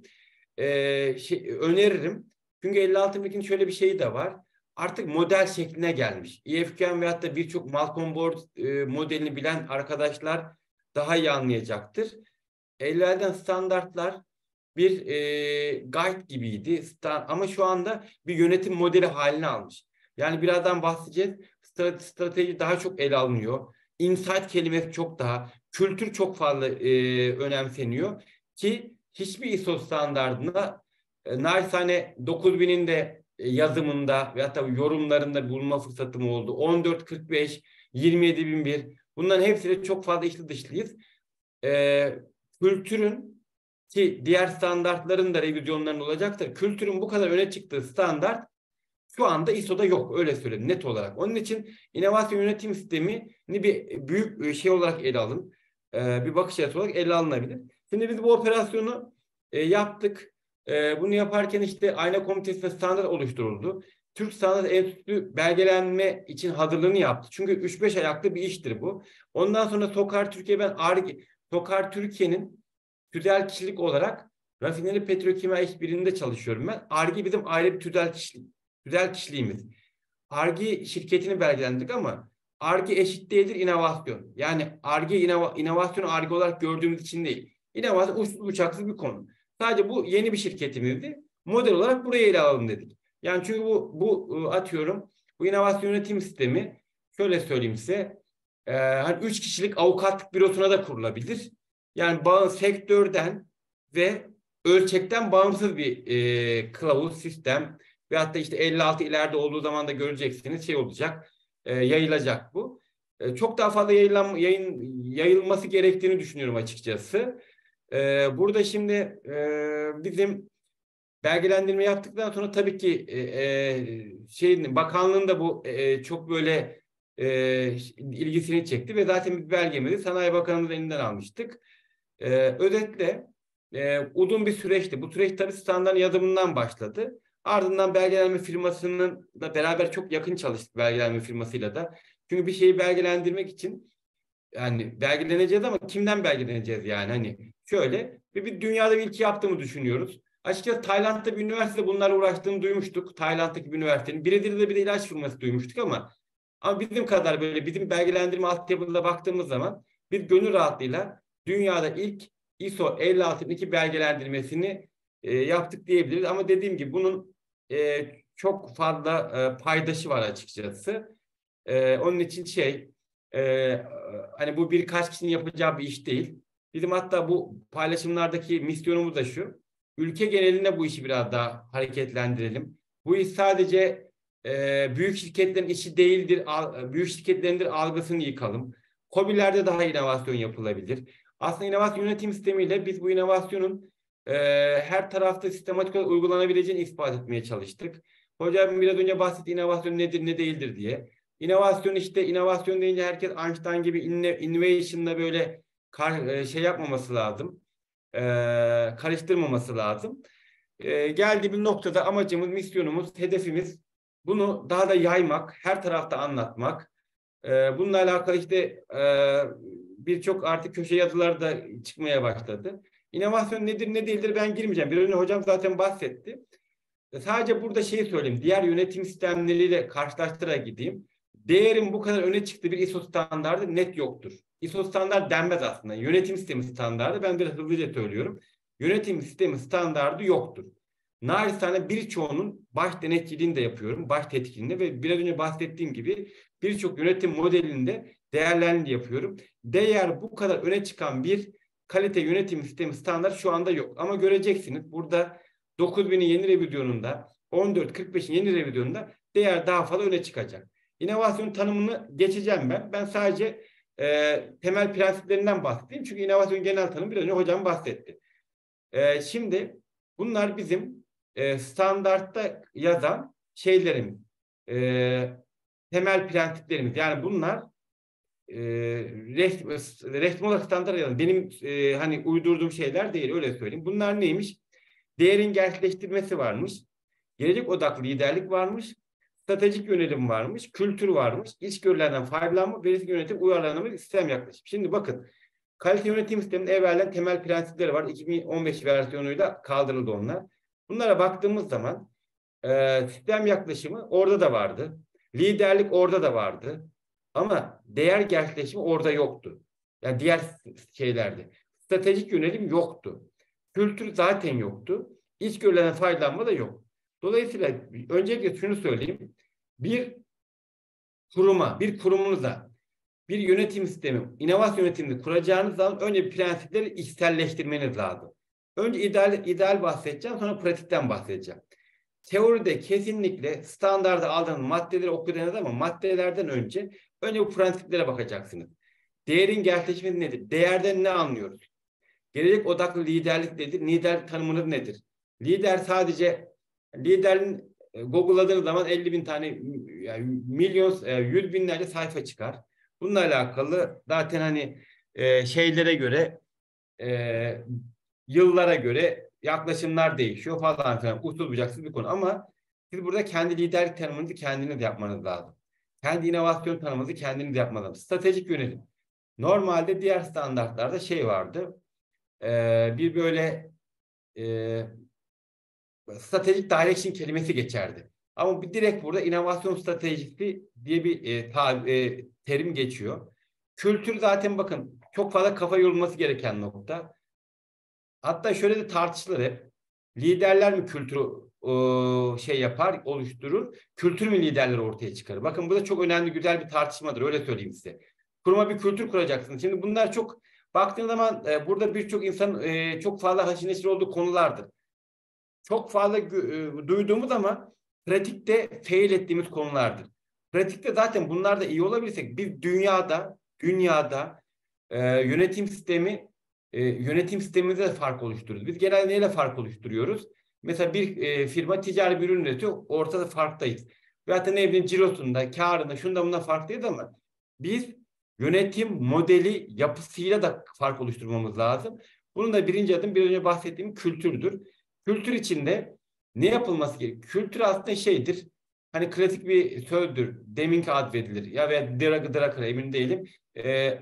Ee, şey, öneririm. Çünkü elli altı bin ikinin şöyle bir şeyi de var. Artık model şekline gelmiş. E F Q M veyahut da birçok Malcolm Board e, modelini bilen arkadaşlar daha iyi anlayacaktır. Evvelden standartlar bir e, guide gibiydi. Stand, ama şu anda bir yönetim modeli haline almış. Yani birazdan bahsedeceğiz. Strateji, strateji daha çok ele alınıyor. Insight kelimesi çok daha. Kültür çok fazla e, önemseniyor. Ki hiçbir I S O standardına e, naçizane dokuz binin de yazımında veyahut da yorumlarında bulunma fırsatım oldu. on dört kırk beş, yirmi yedi bin bir bunların hepsiyle çok fazla içli dışlıyız. Ee, kültürün ki diğer standartların da revizyonların olacaktır. Kültürün bu kadar öne çıktığı standart şu anda I S O'da yok. Öyle söyleyeyim net olarak. Onun için inovasyon yönetim sistemini bir büyük şey olarak ele alın. Ee, bir bakış açısı olarak ele alınabilir. Şimdi biz bu operasyonu e, yaptık. E, bunu yaparken işte ayna komitesinde standart oluşturuldu. Türk Standart Enstitüsü belgelenme için hazırlığını yaptı. Çünkü üç beş ayaklı bir iştir bu. Ondan sonra Sokar Türkiye, ben Ar-Ge, Sokar Türkiye'nin tüzel kişilik olarak rafineri petrokimya işbirliğinde çalışıyorum ben. Ar-Ge bizim ayrı bir tüzel kişilik, tüzel kişiliğimiz. Ar-Ge şirketini belgelendik ama Ar-Ge eşit değildir inovasyon. Yani Ar-Ge inova, inovasyonu Ar-Ge olarak gördüğümüz için değil. İnovasyon uçsuz bucaksız bir konu. Sadece bu yeni bir şirketimizdi. Model olarak buraya ele alalım dedik. Yani çünkü bu, bu atıyorum bu inovasyon yönetim sistemi şöyle söyleyeyim size e, hani üç kişilik avukatlık bürosuna da kurulabilir. Yani bağ, sektörden ve ölçekten bağımsız bir e, kılavuz sistem ve hatta işte elli altı ileride olduğu zaman da göreceksiniz şey olacak, e, yayılacak bu. E, çok daha fazla yayılan, yayın, yayılması gerektiğini düşünüyorum açıkçası. E, burada şimdi e, bizim belgelendirme yaptıktan sonra tabii ki e, e, şeyin bakanlığın da bu e, çok böyle e, ilgisini çekti ve zaten bir belgemizi Sanayi Bakanımızın elinden almıştık. E, özetle e, uzun bir süreçti. Bu süreç tabii standart yazımından başladı. Ardından belgelenme firmasının da beraber çok yakın çalıştık, belgelenme firmasıyla da. Çünkü bir şeyi belgelendirmek için yani belgeleneceğiz ama kimden belgeleneceğiz yani hani şöyle ve bir dünyada bir ilki yaptığımı düşünüyoruz. Açıkçası Tayland'da bir üniversitede bunlarla uğraştığını duymuştuk. Tayland'daki bir üniversitenin. Brezilya'da bir de ilaç firması duymuştuk ama ama bizim kadar böyle bizim belgelendirme altyapıda baktığımız zaman bir gönül rahatlığıyla dünyada ilk I S O elli altı bin iki belgelendirmesini e, yaptık diyebiliriz. Ama dediğim gibi bunun e, çok fazla e, paydaşı var açıkçası. E, onun için şey e, hani bu birkaç kişinin yapacağı bir iş değil. Bizim hatta bu paylaşımlardaki misyonumuz da şu. Ülke genelinde bu işi biraz daha hareketlendirelim. Bu iş sadece e, büyük şirketlerin işi değildir, al, büyük şirketlerindir algısını yıkalım. KOBİ'lerde daha inovasyon yapılabilir. Aslında inovasyon yönetim sistemiyle biz bu inovasyonun e, her tarafta sistematik olarak uygulanabileceğini ispat etmeye çalıştık. Hocam biraz önce bahsetti inovasyon nedir, ne değildir diye. İnovasyon işte inovasyon deyince herkes Einstein gibi innovation'la böyle kar, şey yapmaması lazım. E, karıştırmaması lazım. E, geldiği bir noktada amacımız, misyonumuz, hedefimiz bunu daha da yaymak, her tarafta anlatmak. E, bununla alakalı işte e, birçok artık köşe yazılar da çıkmaya başladı. İnovasyon nedir, ne değildir ben girmeyeceğim. Bir önce hocam zaten bahsetti. E, sadece burada şeyi söyleyeyim. Diğer yönetim sistemleriyle karşılaştırarak gideyim. Değerin bu kadar öne çıktığı bir I S O standardı net yoktur. I S O standart denmez aslında. Yönetim sistemi standardı, ben biraz hızlıca söylüyorum. Yönetim sistemi standardı yoktur. Naçizane birçoğunun baş denetçiliğini de yapıyorum. Baş tetkikliğinde ve biraz önce bahsettiğim gibi birçok yönetim modelinde değerlerini yapıyorum. Değer bu kadar öne çıkan bir kalite yönetim sistemi standart şu anda yok. Ama göreceksiniz burada dokuz binin yeni revizyonunda, on dört kırk beşin yeni revizyonunda değer daha fazla öne çıkacak. İnovasyon tanımını geçeceğim ben. Ben sadece e, temel prensiplerinden bahsedeyim. Çünkü inovasyon genel tanımı biraz önce hocam bahsetti. E, şimdi bunlar bizim e, standartta yazan şeylerimiz. E, temel prensiplerimiz. Yani bunlar e, resmi, resmi olarak standart yazan. Benim e, hani uydurduğum şeyler değil, öyle söyleyeyim. Bunlar neymiş? Değerin gerçekleştirmesi varmış. Gelecek odaklı liderlik varmış. Stratejik yönelim varmış. Kültür varmış. İçgörülerden faydalanma, verimli yönetim, uyarlanma ve sistem yaklaşım. Şimdi bakın. Kalite yönetim sisteminin evvelden temel prensipleri var. iki bin on beş versiyonuyla kaldırıldı onlar. Bunlara baktığımız zaman e, sistem yaklaşımı orada da vardı. Liderlik orada da vardı. Ama değer gerçekleşimi orada yoktu. Yani diğer şeylerde. Stratejik yönelim yoktu. Kültür zaten yoktu. İçgörülerden faydalanma da yok. Dolayısıyla öncelikle şunu söyleyeyim. Bir kuruma, bir kurumunuza bir yönetim sistemi, inovasyon yönetimini kuracağınız zaman önce bir prensipleri içselleştirmeniz lazım. Önce ideal, ideal bahsedeceğim, sonra pratikten bahsedeceğim. Teoride kesinlikle standarda aldığınız maddeleri okuyacağınız ama maddelerden önce önce bu prensiplere bakacaksınız. Değerin gerçekleşmesi nedir? Değerden ne anlıyoruz? Gelecek odaklı liderlik nedir? Lider tanımınız nedir? Lider sadece liderin Google'ladığınız zaman elli bin tane, yani milyon, yüz binlerce sayfa çıkar. Bununla alakalı zaten hani e, şeylere göre, e, yıllara göre yaklaşımlar değişiyor falan filan. Usul bucaksız bir konu ama siz burada kendi liderlik tanımınızı kendiniz yapmanız lazım. Kendi inovasyon tanımınızı kendiniz yapmanız lazım. Stratejik yönelim. Normalde diğer standartlarda şey vardı. E, bir böyle e, stratejik direction kelimesi geçerdi. Ama bir direkt burada inovasyon stratejisi diye bir e, ta, e, terim geçiyor. Kültür zaten bakın çok fazla kafa yorulması gereken nokta. Hatta şöyle de tartışılır hep. Liderler mi kültürü e, şey yapar, oluşturur? Kültür mü liderleri ortaya çıkarır? Bakın bu da çok önemli, güzel bir tartışmadır. Öyle söyleyeyim size. Kuruma bir kültür kuracaksınız. Şimdi bunlar çok baktığınız zaman e, burada birçok insan e, çok fazla haşır neşir olduğu konulardır. Çok fazla e, duyduğumuz ama pratikte fail ettiğimiz konulardır. Pratikte zaten bunlar da iyi olabilirsek biz dünyada dünyada e, yönetim sistemi e, yönetim sistemimizde de fark oluşturuyoruz. Biz genelde neyle fark oluşturuyoruz? Mesela bir e, firma ticari bir ürün üretiyor, ortada farktayız. Veyahut da ne bileyim cirosunda, karında, şunda bunda farklıyız ama biz yönetim modeli yapısıyla da fark oluşturmamız lazım. Bunun da birinci adım bir önce bahsettiğim kültürdür. Kültür içinde ne yapılması gerekiyor? Kültür aslında şeydir. Hani klasik bir sözdür. Deming advedilir. Ya veya Drakı Drakı emin değilim. Ee,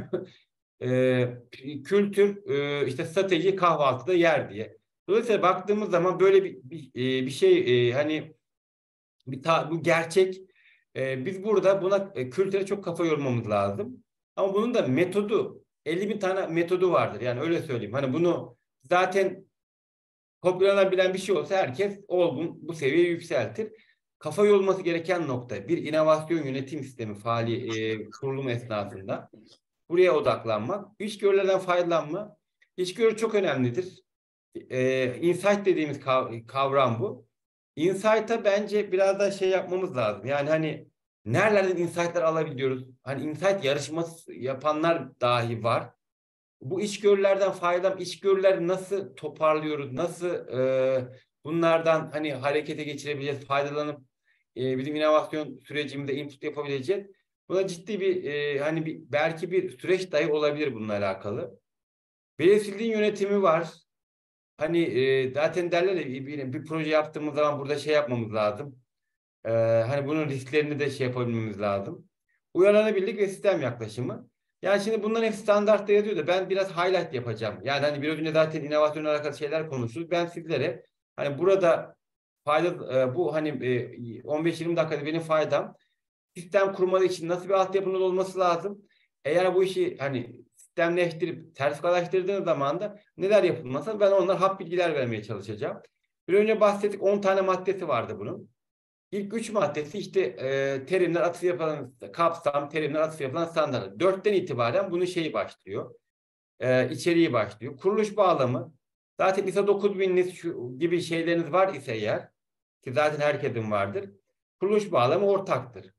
e, kültür e, işte strateji kahvaltıda yer diye. Dolayısıyla baktığımız zaman böyle bir bir, e, bir şey e, hani bir ta, bu gerçek. E, biz burada buna e, kültüre çok kafa yormamız lazım. Ama bunun da metodu elli bin tane metodu vardır. Yani öyle söyleyeyim. Hani bunu zaten kopyalanabilen bir şey olsa herkes olgun bu seviyeyi yükseltir. Kafa yorulması gereken nokta bir inovasyon yönetim sistemi faali e, kurulum esnasında buraya odaklanmak. İçgörülerden faydalanma. İçgörü çok önemlidir. E, insight dediğimiz kav kavram bu. Insight'a bence biraz da şey yapmamız lazım. Yani hani nerelerden insight'lar alabiliyoruz? Hani insight yarışması yapanlar dahi var. Bu içgörülerden faydalan, içgörüler nasıl toparlıyoruz, nasıl e, bunlardan hani harekete geçirebileceğiz, faydalanıp e, bizim inovasyon sürecimizde input yapabileceğiz. Buna ciddi bir e, hani bir belki bir süreç dahi olabilir bununla alakalı. Belirsizliğin yönetimi var. Hani e, zaten derler ya bir, bir proje yaptığımız zaman burada şey yapmamız lazım. E, hani bunun risklerini de şey yapabilmemiz lazım. Uyarlanabilirlik ve sistem yaklaşımı. Yani şimdi bunların hepsi standartta yazıyor da ben biraz highlight yapacağım. Yani hani biraz önce zaten inovasyonla alakalı şeyler konuşuyoruz. Ben sizlere hani burada fayda e, bu hani e, on beş yirmi dakikada benim faydam sistem kurmaları için nasıl bir altyapınız olması lazım? Eğer bu işi hani sistemleştirip sertifikalaştırdığınız zaman da neler yapılması ben onlara hap bilgiler vermeye çalışacağım. Bir önce bahsettik on tane maddesi vardı bunun. İlk üç maddesi işte e, terimler atıf yapılan kapsam, terimler atıf yapılan standart. Dörtten itibaren bunun şeyi başlıyor. E, içeriği başlıyor. Kuruluş bağlamı. Zaten I S O dokuz bininiz şu gibi şeyleriniz var ise eğer ki zaten herkesin vardır. Kuruluş bağlamı ortaktır.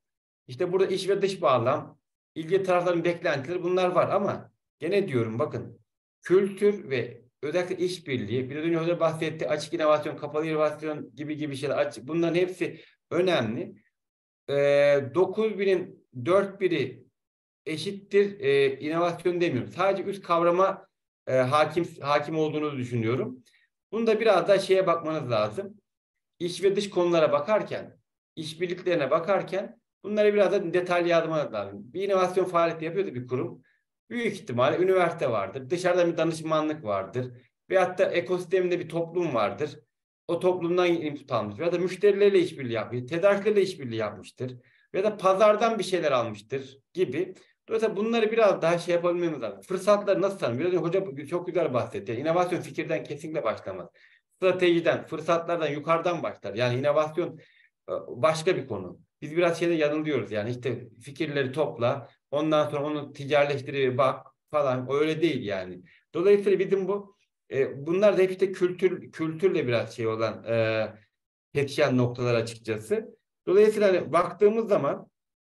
İşte burada iç ve dış bağlam, ilgili tarafların beklentileri bunlar var ama gene diyorum bakın kültür ve özellikle işbirliği, biraz önce hoca bahsetti, açık inovasyon, kapalı inovasyon gibi gibi şeyler, açık, bunların hepsi önemli. Ee, dokuz binin dört biri eşittir e, inovasyon demiyorum. Sadece üst kavrama e, hakim hakim olduğunu düşünüyorum. Bunu da biraz daha şeye bakmanız lazım. İç ve dış konulara bakarken, işbirliklerine bakarken bunları biraz da detaylı yazmanız lazım. Bir inovasyon faaliyeti yapıyordu bir kurum. Büyük ihtimalle üniversite vardır. Dışarıda bir danışmanlık vardır. Veyahut da ekosisteminde bir toplum vardır. O toplumdan input almış. Ya da müşterilerle işbirliği yapmış. Tedariklerle işbirliği yapmıştır. Ya da pazardan bir şeyler almıştır gibi. Dolayısıyla bunları biraz daha şey yapabilmemiz lazım. Fırsatları nasıl tanım? Biraz önce hoca çok güzel bahsetti. Yani inovasyon fikirden kesinlikle başlamaz. Stratejiden, fırsatlardan, yukarıdan başlar. Yani inovasyon başka bir konu. Biz biraz şeyde yanılıyoruz. Yani işte fikirleri topla, ondan sonra onu ticaretleştir, bak falan. Öyle değil yani. Dolayısıyla bizim bu e, bunlar da hep işte kültür kültürle biraz şey olan e, yetişen noktalar açıkçası. Dolayısıyla hani baktığımız zaman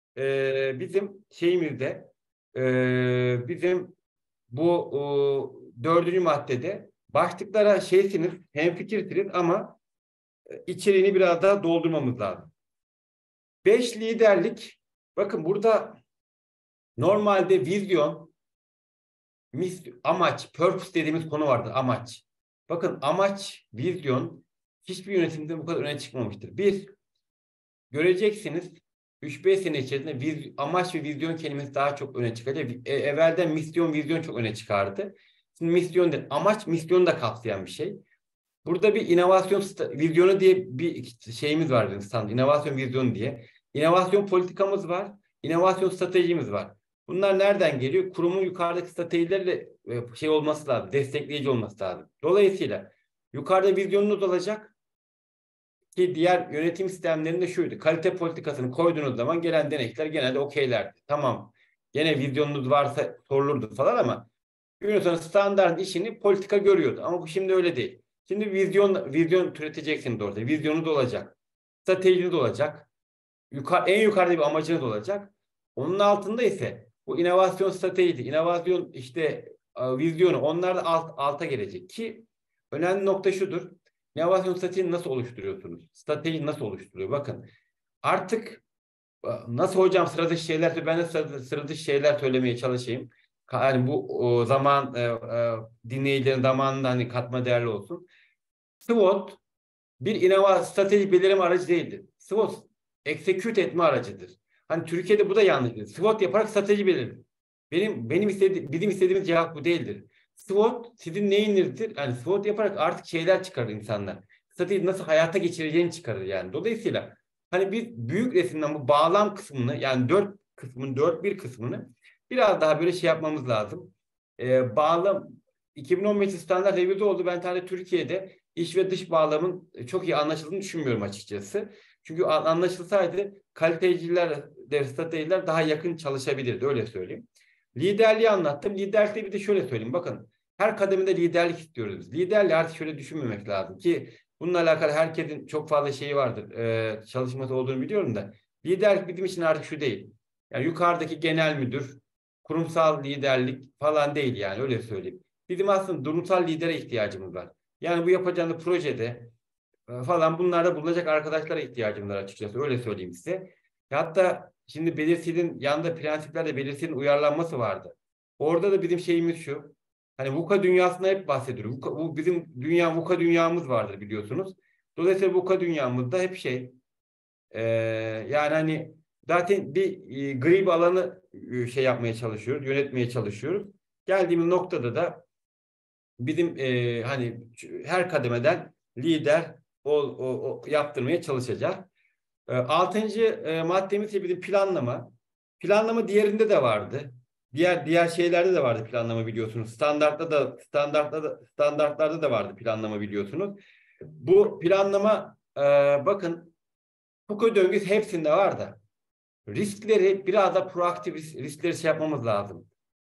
e, bizim şeyimizde e, bizim bu o, dördüncü maddede başlıklara şeysiniz, hemfikirsiniz ama içeriğini biraz daha doldurmamız lazım. Beş liderlik, bakın burada normalde vizyon, mis, amaç, purpose dediğimiz konu vardır, amaç. Bakın amaç, vizyon hiçbir yönetimde bu kadar öne çıkmamıştır. Bir, göreceksiniz üç beş sene içerisinde viz, amaç ve vizyon kelimesi daha çok öne çıkacak. E, evvelden misyon, vizyon çok öne çıkardı. Şimdi misyon değil, amaç misyonu da kapsayan bir şey. Burada bir inovasyon vizyonu diye bir şeyimiz var bizim standart. İnovasyon vizyonu diye. İnovasyon politikamız var. İnovasyon stratejimiz var. Bunlar nereden geliyor? Kurumun yukarıdaki stratejilerle şey olması lazım. Destekleyici olması lazım. Dolayısıyla yukarıda vizyonunuz olacak ki diğer yönetim sistemlerinde şuydu. Kalite politikasını koyduğunuz zaman gelen denekler genelde okeylerdi. Tamam. Gene vizyonunuz varsa sorulurdu falan ama gün sonra standart işini politika görüyordu. Ama bu şimdi öyle değil. Şimdi vizyon vizyon türeteceksiniz orada. Vizyonunuz olacak. Stratejiniz olacak. Yukarı, en yukarıda bir amacınız olacak. Onun altında ise bu inovasyon stratejisi, inovasyon işte vizyonu onlar da alt, alta gelecek ki önemli nokta şudur. İnovasyon stratejini nasıl oluşturuyorsunuz? Strateji nasıl oluşturuyor? Bakın artık nasıl hocam sıra dışı şeyler ben de sıra, sıra dışı şeyler söylemeye çalışayım. Yani bu o zaman e, e, dinleyicilerin zamanında hani katma değerli olsun. SWOT bir inovasyon strateji belirleme aracı değildir. SWOT execute etme aracıdır. Hani Türkiye'de bu da yanlışdır. SWOT yaparak strateji belirlenir. Benim benim istediğim bizim istediğimiz cevap bu değildir. SWOT sizin neyinizdir? Yani SWOT yaparak artık şeyler çıkarır insanlar. Strateji nasıl hayata geçireceğini çıkarır yani. Dolayısıyla hani biz büyük resimden bu bağlam kısmını yani dört kısmını dört bir kısmını biraz daha böyle şey yapmamız lazım. Ee, bağlam iki bin on beş standart revize oldu. Ben tane Türkiye'de iç ve dış bağlamın çok iyi anlaşıldığını düşünmüyorum açıkçası. Çünkü anlaşılsaydı kaliteciler, stratejiler daha yakın çalışabilirdi. Öyle söyleyeyim. Liderliği anlattım. Liderliği bir de şöyle söyleyeyim. Bakın her kademede liderlik istiyoruz biz. Liderliği artık şöyle düşünmemek lazım ki bununla alakalı herkesin çok fazla şeyi vardır. E, çalışması olduğunu biliyorum da. Liderlik bizim için artık şu değil. Yani yukarıdaki genel müdür, kurumsal liderlik falan değil yani öyle söyleyeyim. Bizim aslında durumsal lidere ihtiyacımız var. Yani bu yapacağınız projede falan bunlarda bulunacak arkadaşlara ihtiyacım var açıkçası. Öyle söyleyeyim size. Hatta şimdi Belirsiz'in yanında prensiplerde Belirsiz'in uyarlanması vardı. Orada da bizim şeyimiz şu. Hani VUCA dünyasında hep bahsediyoruz. VUCA, bu bizim dünya VUCA dünyamız vardır biliyorsunuz. Dolayısıyla VUCA dünyamızda hep şey e, yani hani zaten bir e, gri bir alanı e, şey yapmaya çalışıyoruz, yönetmeye çalışıyoruz. Geldiğimiz noktada da bizim e, hani her kademeden lider o, o, o yaptırmaya çalışacak. E, altıncı e, maddemiz bizim planlama. Planlama diğerinde de vardı. Diğer diğer şeylerde de vardı planlama biliyorsunuz. Standartta da standartlarda da standartlarda da vardı planlama biliyorsunuz. Bu planlama e, bakın Foucault döngüsü hepsinde var da riskleri biraz da proaktif riskleri şey yapmamız lazım.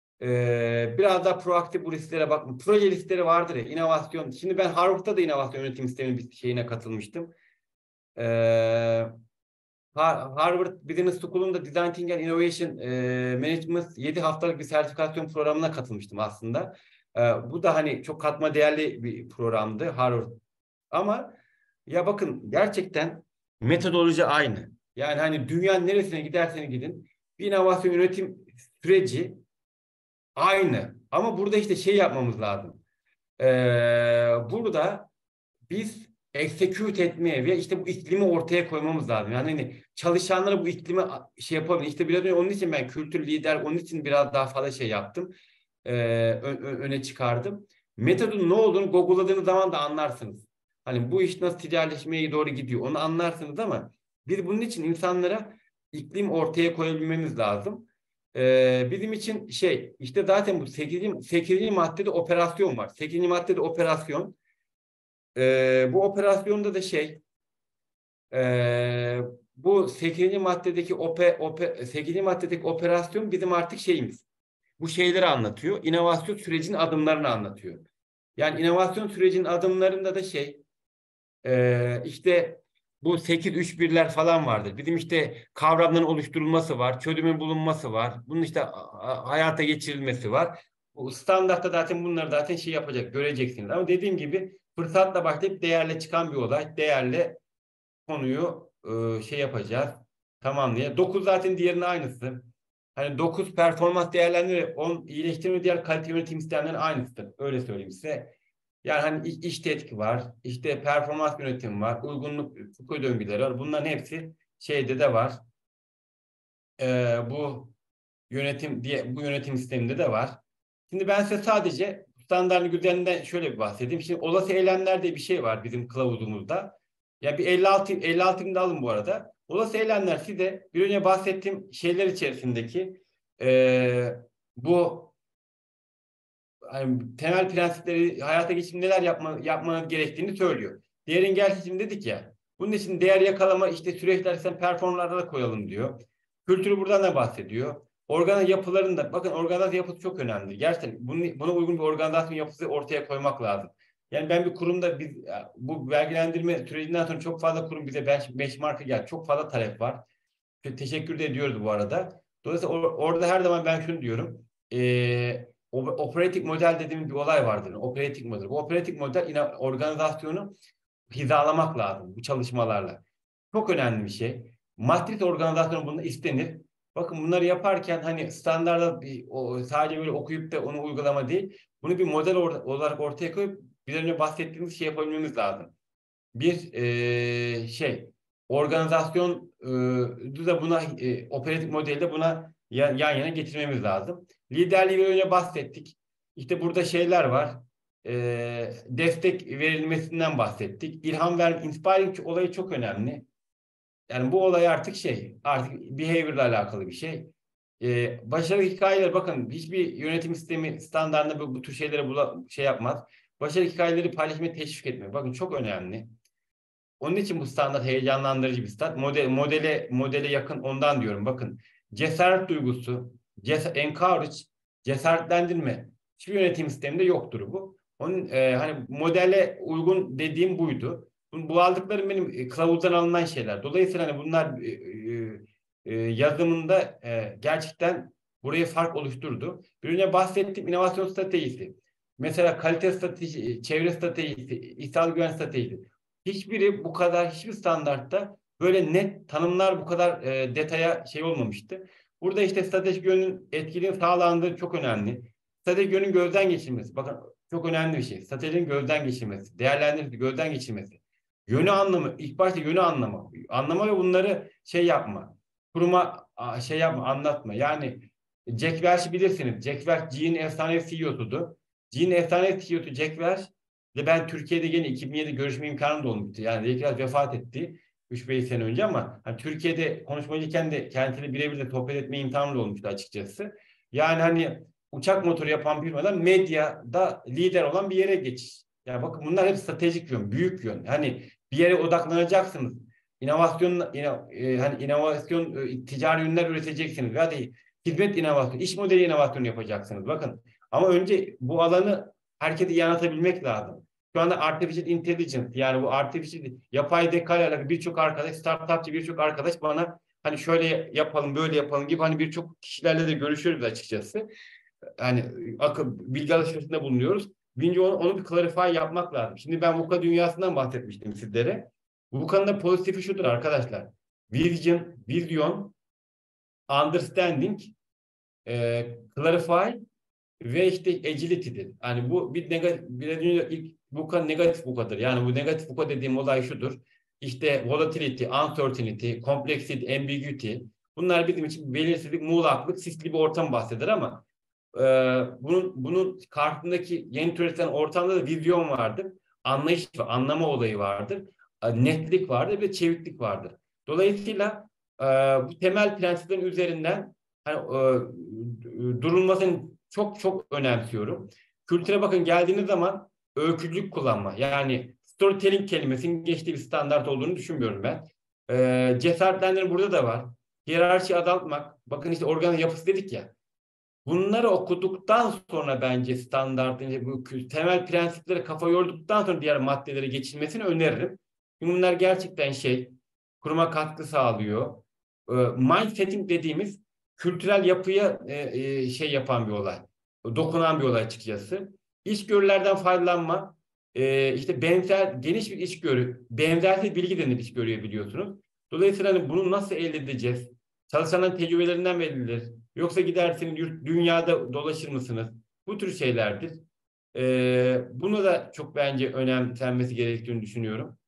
Ee, biraz daha proaktif bu risklere bakın. Proje riskleri vardır ya, inovasyon. Şimdi ben Harvard'da da inovasyon yönetim sistemi bir şeyine katılmıştım. Ee, Harvard Business School'un Design Thinking and Innovation e, Management yedi haftalık bir sertifikasyon programına katılmıştım aslında. E, bu da hani çok katma değerli bir programdı Harvard. Ama ya bakın gerçekten metodoloji aynı. Yani hani dünyanın neresine giderseniz gidin bir inovasyon yönetim süreci aynı. Ama burada işte şey yapmamız lazım. E, burada biz execute etmeye ve işte bu iklimi ortaya koymamız lazım. Yani hani çalışanlara bu iklimi şey yapabilir. İşte biraz önce onun için ben kültür lider, onun için biraz daha fazla şey yaptım. Ee, öne çıkardım. Metodun ne olduğunu Google'ladığınız zaman da anlarsınız. Hani bu iş nasıl ticaretleşmeye doğru gidiyor onu anlarsınız ama biz bunun için insanlara iklim ortaya koyabilmemiz lazım. Ee, bizim için şey işte zaten bu sekizinci maddede operasyon var. sekizinci maddede operasyon. Ee, bu operasyonda da şey e, bu sekizinci maddedeki ope, ope, sekizinci maddedeki operasyon bizim artık şeyimiz. Bu şeyleri anlatıyor. İnovasyon sürecinin adımlarını anlatıyor. Yani inovasyon sürecinin adımlarında da şey e, işte bu sekiz üç birler falan vardır. Bizim işte kavramların oluşturulması var. Çözümün bulunması var. Bunun işte hayata geçirilmesi var. Bu standartta zaten bunları zaten şey yapacak, göreceksiniz. Ama dediğim gibi fırsatla başlayıp değerle çıkan bir olay. Değerle konuyu e, şey yapacağız. Tamam diye. dokuz zaten diğerinin aynısı. Hani dokuz performans değerlendirme, on iyileştirme, diğer kalite yönetim sistemlerinin aynısıdır. Öyle söyleyeyim size. Yani hani iş, iş tetki var, işte performans yönetimi var, uygunluk Foucault döngüleri var. Bunların hepsi şeyde de var. Ee, bu yönetim diye bu yönetim sisteminde de var. Şimdi ben size sadece standartın üzerinden şöyle bir bahsedeyim. Şimdi olası eylemler diye bir şey var bizim kılavuzumuzda. Ya bir elli altı elli altını da alın bu arada. Olası eylemler size bir önce bahsettiğim şeyler içerisindeki e, bu yani temel prensipleri hayata geçirip neler yapma, yapmanız gerektiğini söylüyor. Değerin gelişimi dedik ya. Bunun için değer yakalama işte süreçler sen performlarda da koyalım diyor. Kültürü buradan da bahsediyor. Organ yapılarında bakın organizasyon yapısı çok önemli. Gerçekten bunu, buna uygun bir organizasyon yapısı ortaya koymak lazım. Yani ben bir kurumda biz bu vergilendirme sürecinden sonra çok fazla kurum bize benchmark'a geldi. Çok fazla talep var. Teşekkür de ediyoruz bu arada. Dolayısıyla or orada her zaman ben şunu diyorum. Eee operatik model dediğimiz bir olay vardır. Operatik model. Bu operatik model yine organizasyonu hizalamak lazım bu çalışmalarla. Çok önemli bir şey. Matris organizasyonu bunu istenir. Bakın bunları yaparken hani standarda bir, o, sadece böyle okuyup da onu uygulama değil. Bunu bir model or olarak ortaya koyup bir önce bahsettiğimiz şey yapabilmemiz lazım. Bir e, şey organizasyon e, da buna e, operatik modelde buna yan, yan yana getirmemiz lazım. Liderliği önce bahsettik. İşte burada şeyler var. E, destek verilmesinden bahsettik. İlham ver, inspiring olayı çok önemli. Yani bu olay artık şey, artık behavior'la alakalı bir şey. Ee, başarılı hikayeler bakın hiçbir yönetim sistemi standartında bu, bu tür şeylere bula, şey yapmaz. Başarılı hikayeleri paylaşmaya teşvik etmiyor. Bakın çok önemli. Onun için bu standart heyecanlandırıcı bir standart. Model, modele, modele yakın ondan diyorum. Bakın cesaret duygusu, ces encourage, cesaretlendirme. Hiçbir yönetim sisteminde yoktur bu. Onun e, hani modele uygun dediğim buydu. Bu, bu aldıklarım benim e, kılavuzdan alınan şeyler. Dolayısıyla hani bunlar e, e, e, yazımında e, gerçekten buraya fark oluşturdu. Bir önce bahsettiğim inovasyon stratejisi. Mesela kalite stratejisi, çevre stratejisi, ihsal güven stratejisi. Hiçbiri bu kadar, hiçbir standartta böyle net tanımlar bu kadar e, detaya şey olmamıştı. Burada işte stratejik yönün etkiliğin sağlandığı çok önemli. Stratejik yönün gözden geçirmesi. Bakın çok önemli bir şey. Stratejinin gözden geçirmesi, değerlendirmesi, gözden geçirmesi. Yönü anlamı, ilk başta yönü anlama. Anlama ve bunları şey yapma. Kuruma şey yapma, anlatma. Yani Jack Welch'i bilirsiniz. Jack Welch, G E'nin efsane C E O'sudu. G E'nin efsane C E O'su Jack Welch. Ve ben Türkiye'de yine iki bin yedi görüşme imkanım da olmuştu. Yani Jack vefat etti üç beş sene önce ama hani Türkiye'de konuşmacıyken de kendisiyle birebir de sohbet etme imkanım da olmuştu açıkçası. Yani hani uçak motoru yapan bir firmadan medyada lider olan bir yere geçiş. Yani bakın bunlar hep stratejik yön, büyük yön. Hani bir yere odaklanacaksınız. İnovasyon, ino, e, hani inovasyon, e, ticari ürünler üreteceksiniz. Hadi hizmet inovasyonu, iş modeli inovasyonu yapacaksınız. Bakın ama önce bu alanı herkese iyi anlatabilmek lazım. Şu anda artificial intelligence, yani bu artificial yapay zeka ile alakalı birçok arkadaş, startupçı birçok arkadaş bana hani şöyle yapalım, böyle yapalım gibi hani birçok kişilerle de görüşüyoruz açıkçası. Hani akıl, bilgi alışverişinde bulunuyoruz. Birinci onu, onu bir clarify yapmak lazım. Şimdi ben VUCA dünyasından bahsetmiştim sizlere. VUCA'nın da pozitifi şudur arkadaşlar. Vision, vision, understanding, e, clarify ve işte agility'dir. Yani bu bir negatif, bir ilk VUCA negatif VUCA'dır. Yani bu negatif VUCA dediğim olay şudur. İşte volatility, uncertainty, complexity, ambiguity. Bunlar bizim için belirsizlik, muğlaklık, sisli bir ortam bahseder ama e, bunun bunun karşısındaki yeni türeten ortamda da vizyon vardır. Anlayış ve anlama olayı vardır. Netlik vardır ve çeviklik vardır. Dolayısıyla e, bu temel prensiplerin üzerinden hani, e, durulmasını çok çok önemsiyorum. Kültüre bakın, geldiğiniz zaman öykücülük kullanma. Yani storytelling kelimesinin geçtiği bir standart olduğunu düşünmüyorum ben. E, cesaretlendirin burada da var. Hiyerarşi azaltmak. Bakın işte organın yapısı dedik ya. Bunları okuduktan sonra bence standart, bu temel prensiplere kafa yorduktan sonra diğer maddelere geçilmesini öneririm. Çünkü bunlar gerçekten şey, kuruma katkı sağlıyor. E, mindsetting dediğimiz kültürel yapıya e, e, şey yapan bir olay. Dokunan bir olay açıkçası. İçgörülerden faydalanma. E, işte benzer, geniş bir içgörü, benzersiz bilgi denir içgörüye, biliyorsunuz. Dolayısıyla hani bunu nasıl elde edeceğiz? Çalışanların tecrübelerinden verilir. Yoksa gidersiniz dünyada dolaşır mısınız? Bu tür şeylerdir. Ee, bunu da çok bence önemsenmesi gerektiğini düşünüyorum.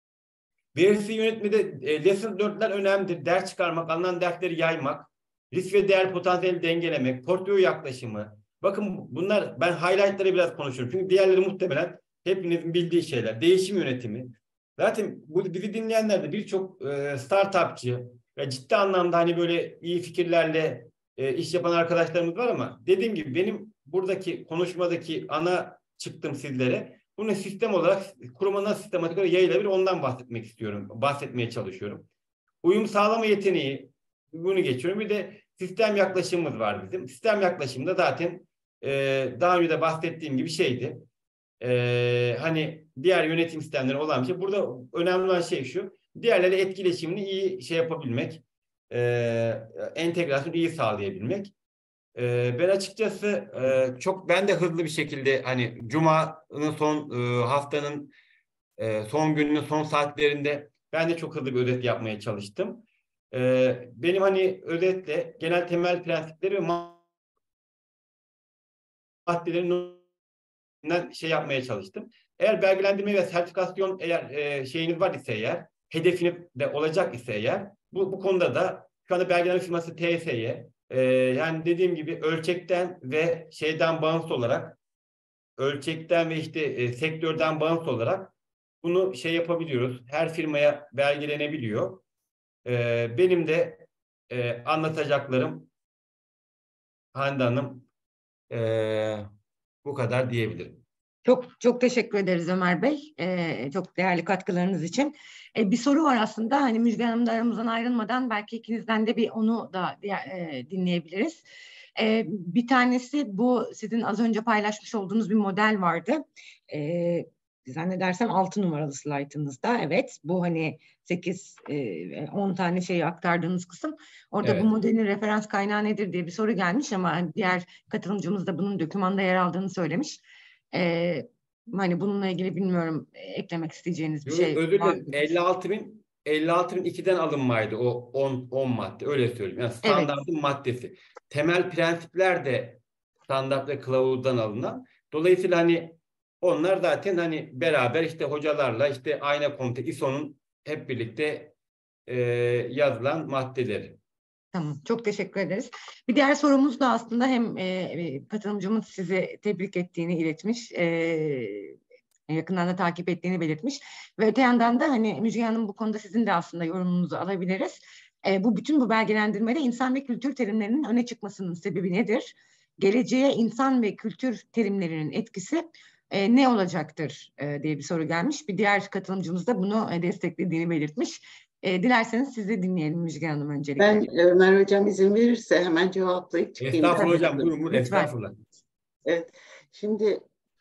Verisi yönetmede e, lesson dörtler önemlidir. Ders çıkarmak, alınan dersleri yaymak, risk ve değer potansiyeli dengelemek, portföy yaklaşımı. Bakın bunlar, ben highlightları biraz konuşuyorum. Çünkü diğerleri muhtemelen hepinizin bildiği şeyler. Değişim yönetimi. Zaten bu bizi dinleyenler de birçok e, startupçı ve ciddi anlamda hani böyle iyi fikirlerle e, iş yapan arkadaşlarımız var ama dediğim gibi benim buradaki konuşmadaki ana çıktım sizlere. Bunu sistem olarak kuruma nasıl sistematik olarak yayılabilir ondan bahsetmek istiyorum. Bahsetmeye çalışıyorum. Uyum sağlama yeteneği, bunu geçiyorum. Bir de sistem yaklaşımımız var bizim. Sistem yaklaşımında zaten e, daha önce de bahsettiğim gibi şeydi. E, hani diğer yönetim sistemleri olan bir şey. Burada önemli olan şey şu. Diğerleri etkileşimini iyi şey yapabilmek. E, entegrasyonu iyi sağlayabilmek. E, ben açıkçası e, çok ben de hızlı bir şekilde hani Cuma'nın son e, haftanın e, son gününün son saatlerinde ben de çok hızlı bir özet yapmaya çalıştım. E, benim hani özetle genel temel prensipleri ve maddelerin şey yapmaya çalıştım. Eğer belgelendirme ve sertifikasyon eğer e, şeyiniz var ise eğer, hedefiniz de olacak ise eğer, bu, bu konuda da şu anda belgelendirme firması T S Y, e, yani dediğim gibi ölçekten ve şeyden bağımsız olarak, ölçekten ve işte e, sektörden bağımsız olarak bunu şey yapabiliyoruz. Her firmaya belgelenebiliyor. E, benim de e, anlatacaklarım Hande Hanım e, bu kadar diyebilirim. Çok çok teşekkür ederiz Ömer Bey. Ee, çok değerli katkılarınız için. Ee, bir soru var aslında. Hani Müjgan Hanım da aramızdan ayrılmadan belki ikinizden de bir onu da e, dinleyebiliriz. Ee, bir tanesi bu sizin az önce paylaşmış olduğunuz bir model vardı. Ee, zannedersem altı numaralı slaytınızda. Evet, bu hani sekiz on tane şeyi aktardığınız kısım. Orada evet, bu modelin referans kaynağı nedir diye bir soru gelmiş ama diğer katılımcımız da bunun dokümanda yer aldığını söylemiş. Ee, hani bununla ilgili bilmiyorum eklemek isteyeceğiniz bir şey Özür var dilerim. elli altı bin elli altı bin ikiden alınmaydı o on, on madde. Öyle söyleyeyim. Yani standartın evet, maddesi. Temel prensipler de standart ve kılavuzdan alınan. Dolayısıyla hani onlar zaten hani beraber işte hocalarla işte ayna komite İ S O'nun hep birlikte e, yazılan maddeleri. Tamam, çok teşekkür ederiz. Bir diğer sorumuz da aslında hem e, katılımcımız sizi tebrik ettiğini iletmiş, e, yakından da takip ettiğini belirtmiş ve öte yandan da hani Müjgan Hanım bu konuda sizin de aslında yorumunuzu alabiliriz. E, bu bütün bu belgelendirmede insan ve kültür terimlerinin öne çıkmasının sebebi nedir? Geleceğe insan ve kültür terimlerinin etkisi e, ne olacaktır e, diye bir soru gelmiş. Bir diğer katılımcımız da bunu e, desteklediğini belirtmiş. E, dilerseniz sizi dinleyelim Müjgan Hanım öncelikle. Ben Ömer Hocam izin verirse hemen cevaplayıp çıkayım. Estağfurullah hocam, buyurun, buyurun, estağfurullah. Evet, şimdi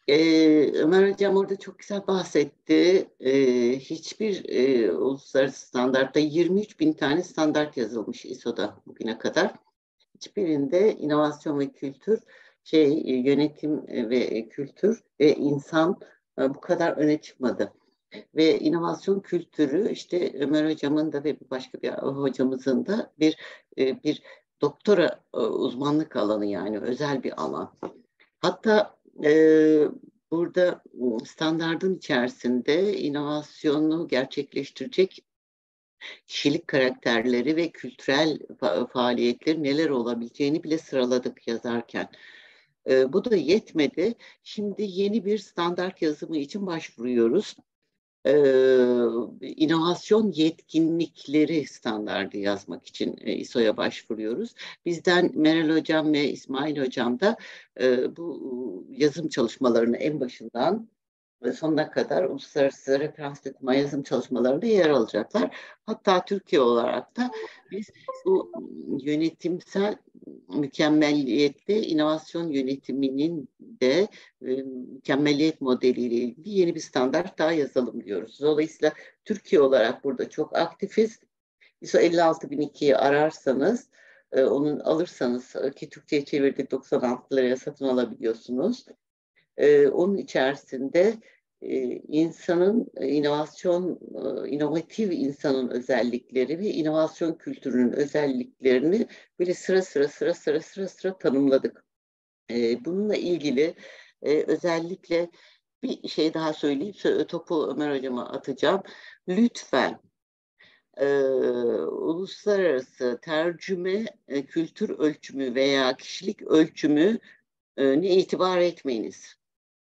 Ee, Ömer Hocam orada çok güzel bahsetti. Ee, hiçbir e, uluslararası standartta yirmi üç bin tane standart yazılmış I S O'da bugüne kadar. Hiçbirinde inovasyon ve kültür, şey e, yönetim e, ve kültür ve insan e, bu kadar öne çıkmadı. Ve inovasyon kültürü işte Ömer Hocamın da ve başka bir hocamızın da bir e, bir doktora e, uzmanlık alanı, yani özel bir alan. Hatta e, burada standardın içerisinde inovasyonu gerçekleştirecek kişilik karakterleri ve kültürel fa- faaliyetleri neler olabileceğini bile sıraladık yazarken. E, bu da yetmedi. Şimdi yeni bir standart yazımı için başvuruyoruz. Ee, inovasyon yetkinlikleri standardı yazmak için e, I S O'ya başvuruyoruz. Bizden Meral Hocam ve İsmail Hocam da e, bu yazım çalışmalarını en başından ve sonuna kadar uluslararası referans doküman yazım çalışmalarında yer alacaklar. Hatta Türkiye olarak da biz bu yönetimsel mükemmelliyetli inovasyon yönetiminin de e, mükemmeliyet modeliyle ilgili yeni bir standart daha yazalım diyoruz. Dolayısıyla Türkiye olarak burada çok aktifiz. I S O elli altı bin ikiyi ararsanız, e, onun alırsanız ki Türkçe'ye çevirdik, doksan altı liraya satın alabiliyorsunuz. E, onun içerisinde e, insanın e, inovasyon, e, inovatif insanın özellikleri ve inovasyon kültürünün özelliklerini böyle sıra sıra sıra sıra sıra sıra tanımladık. E, bununla ilgili e, özellikle bir şey daha söyleyeyim, topu Ömer Hocam'a atacağım. Lütfen e, uluslararası tercüme, e, kültür ölçümü veya kişilik ölçümü e, ne itibar etmeyiniz.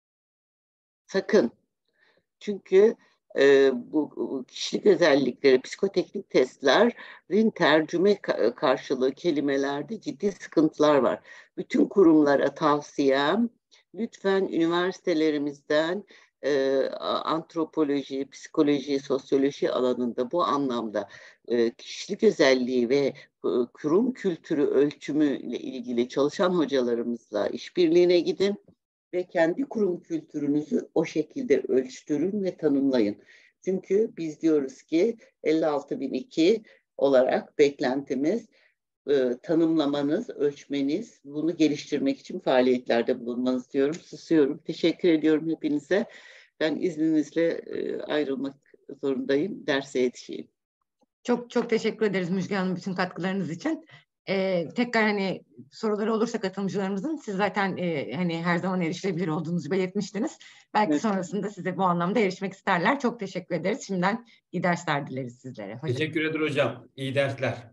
Sakın. Çünkü e, bu, bu kişilik özellikleri, psikoteknik testlerin tercüme ka- karşılığı kelimelerde ciddi sıkıntılar var. Bütün kurumlara tavsiyem, lütfen üniversitelerimizden e, antropoloji, psikoloji, sosyoloji alanında bu anlamda e, kişilik özelliği ve e, kurum kültürü ölçümüyle ilgili çalışan hocalarımızla işbirliğine gidin ve kendi kurum kültürünüzü o şekilde ölçtürün ve tanımlayın. Çünkü biz diyoruz ki elli altı bin iki olarak beklentimiz e, tanımlamanız, ölçmeniz, bunu geliştirmek için faaliyetlerde bulunmanız diyorum. Susuyorum. Teşekkür ediyorum hepinize. Ben izninizle e, ayrılmak zorundayım. Derse yetişeyim. Çok çok teşekkür ederiz Müjgan Hanım bütün katkılarınız için. Ee, tekrar hani soruları olursa katılımcılarımızın, siz zaten e, hani her zaman erişilebilir olduğunuzu belirtmiştiniz. Belki evet, sonrasında size bu anlamda erişmek isterler. Çok teşekkür ederiz. Şimdiden iyi dersler dileriz sizlere. Hocam. Teşekkür ederim hocam. İyi dersler.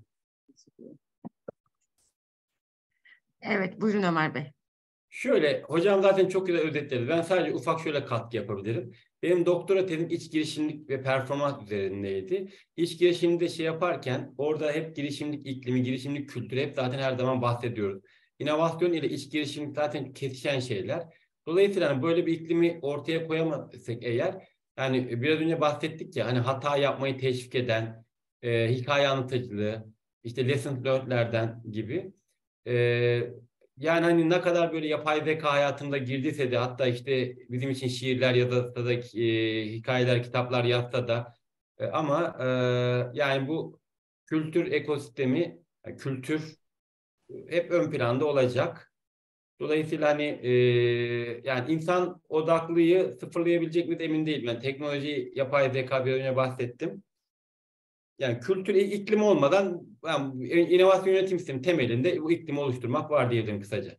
Evet, buyurun Ömer Bey. Şöyle, hocam zaten çok güzel özetledi. Ben sadece ufak şöyle katkı yapabilirim. Benim doktora tezim iç girişimcilik ve performans üzerindeydi. İç girişimde şey yaparken orada hep girişimcilik iklimi, girişimcilik kültürü hep zaten her zaman bahsediyoruz. İnovasyon ile iç girişimcilik zaten kesişen şeyler. Dolayısıyla hani böyle bir iklimi ortaya koyamazsak eğer, yani biraz önce bahsettik ya, hani hata yapmayı teşvik eden, e, hikaye anlatıcılığı, işte lesson learned'lerden gibi. E, Yani hani ne kadar böyle yapay zeka hayatımda girdiyse de, hatta işte bizim için şiirler yazsa da, e, hikayeler, kitaplar yazsa da e, ama e, yani bu kültür ekosistemi, yani kültür hep ön planda olacak. Dolayısıyla hani e, yani insan odaklıyı sıfırlayabilecek miyiz emin değilim. Yani teknoloji, yapay zeka bir önce bahsettim. Yani kültür iklimi olmadan yani inovasyon yönetim sistemi temelinde bu iklimi oluşturmak var diyelim kısaca.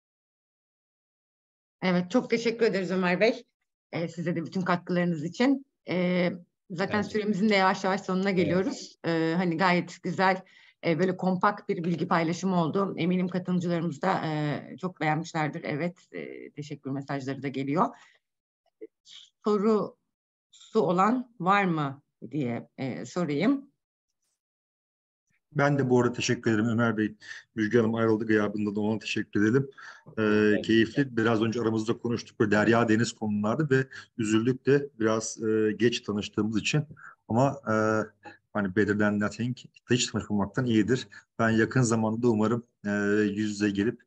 Evet, çok teşekkür ederiz Ömer Bey. Ee, size de bütün katkılarınız için. Ee, zaten Evet. süremizin de yavaş yavaş sonuna geliyoruz. Ee, hani gayet güzel, e, böyle kompakt bir bilgi paylaşımı oldu. Eminim katılımcılarımız da e, çok beğenmişlerdir. Evet, e, teşekkür mesajları da geliyor. Sorusu olan var mı diye e, sorayım. Ben de bu arada teşekkür ederim Ömer Bey. Müjgan Hanım ayrıldı gıyabında da ona teşekkür edelim. Ee, keyifli. Biraz önce aramızda konuştuk. Böyle derya deniz konulardı ve üzüldük de biraz e, geç tanıştığımız için. Ama e, hani better than nothing, hiç tanışmamaktan iyidir. Ben yakın zamanda da umarım e, yüz yüze gelip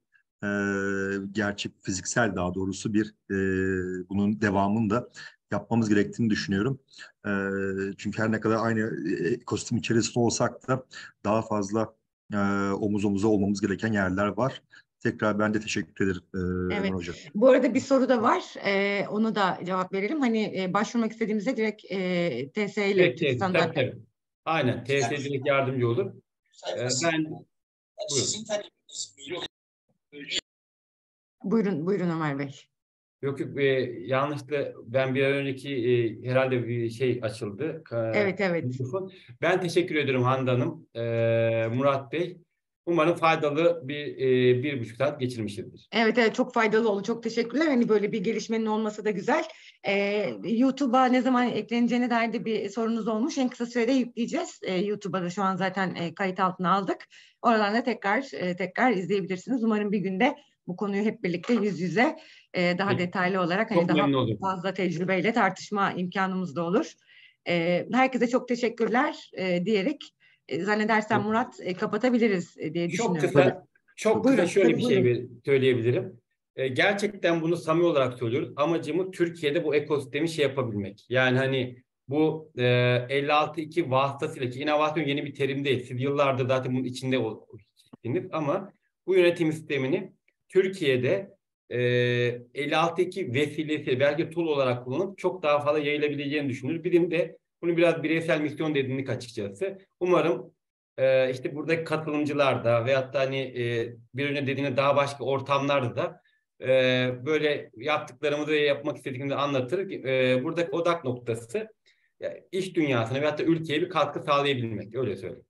e, gerçek fiziksel daha doğrusu bir e, bunun devamını da yapmamız gerektiğini düşünüyorum. E, çünkü her ne kadar aynı ekosistem içerisinde olsak da daha fazla e, omuz omuza olmamız gereken yerler var. Tekrar ben de teşekkür ederim e, Evet. Ömer Hocam. Bu arada bir soru da var. Ee, onu da cevap verelim. Hani e, başvurmak istediğimizde direkt e, T S ile Evet, Türk evet, Standart. tabii, tabii. Aynen. T S direkt yardımcı olur. Ee, ben buyurun. Buyurun, buyurun Ömer Bey. Yok yok, e, yanlışlıkla ben bir an önceki e, herhalde bir şey açıldı. E, Evet, evet. mikrofon. Ben teşekkür ederim Hande Hanım, e, Murat Bey. Umarım faydalı bir e, bir buçuk saat geçirmişizdir. Evet, evet, çok faydalı oldu. Çok teşekkürler. Hani böyle bir gelişmenin olması da güzel. Ee, YouTube'a ne zaman ekleneceğine dair de bir sorunuz olmuş. En kısa sürede yükleyeceğiz. Ee, YouTube'a da şu an zaten e, kayıt altına aldık. Oradan da tekrar e, tekrar izleyebilirsiniz. Umarım bir günde bu konuyu hep birlikte yüz yüze e, daha Peki. detaylı olarak hani Çok daha memnun oldum. fazla tecrübeyle tartışma imkanımız da olur. E, herkese çok teşekkürler e, diyerek e, zannedersem Murat e, kapatabiliriz e, diye Çok düşünüyorum. kısa, çok Buyurun, kısa şöyle tabii, bir şey buyurun. bir- söyleyebilirim. E, gerçekten bunu samimi olarak söylüyoruz. Amacımız Türkiye'de bu ekosistemi şey yapabilmek. Yani hani bu e, elli altı iki vasıtasıyla, ki inovasyon yeni bir terim değil. Siz yıllardır zaten bunun içinde oldunuz ama bu yönetim sistemini Türkiye'de e, elli altı iki vesilesi belki tool olarak kullanıp çok daha fazla yayılabileceğini düşünüyoruz. Bizim de bunu biraz bireysel misyon edindik açıkçası. Umarım Ee, işte buradaki katılımcılar da veyahut da hani e, bir önce dediğine daha başka ortamlarda da e, böyle yaptıklarımızı ve yapmak istediklerimizi anlatır. E, buradaki odak noktası yani iş dünyasına veyahut da ülkeye bir katkı sağlayabilmek. Öyle söyleyeyim.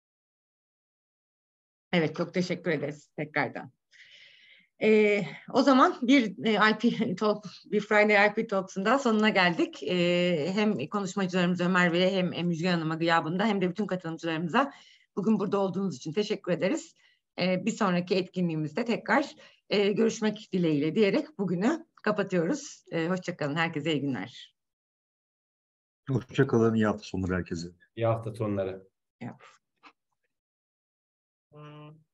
Evet, çok teşekkür ederiz tekrardan. Ee, o zaman bir e, I P Talk, bir Friday I P Talks'un da sonuna geldik. Ee, hem konuşmacılarımız Ömer Bey'e hem Müjgan Hanım'a gıyabında hem de bütün katılımcılarımıza bugün burada olduğunuz için teşekkür ederiz. Ee, bir sonraki etkinliğimizde tekrar e, görüşmek dileğiyle diyerek bugünü kapatıyoruz. Ee, hoşça kalın, herkese iyi günler. Hoşça kalın, iyi hafta sonları herkese. İyi hafta sonları. Evet.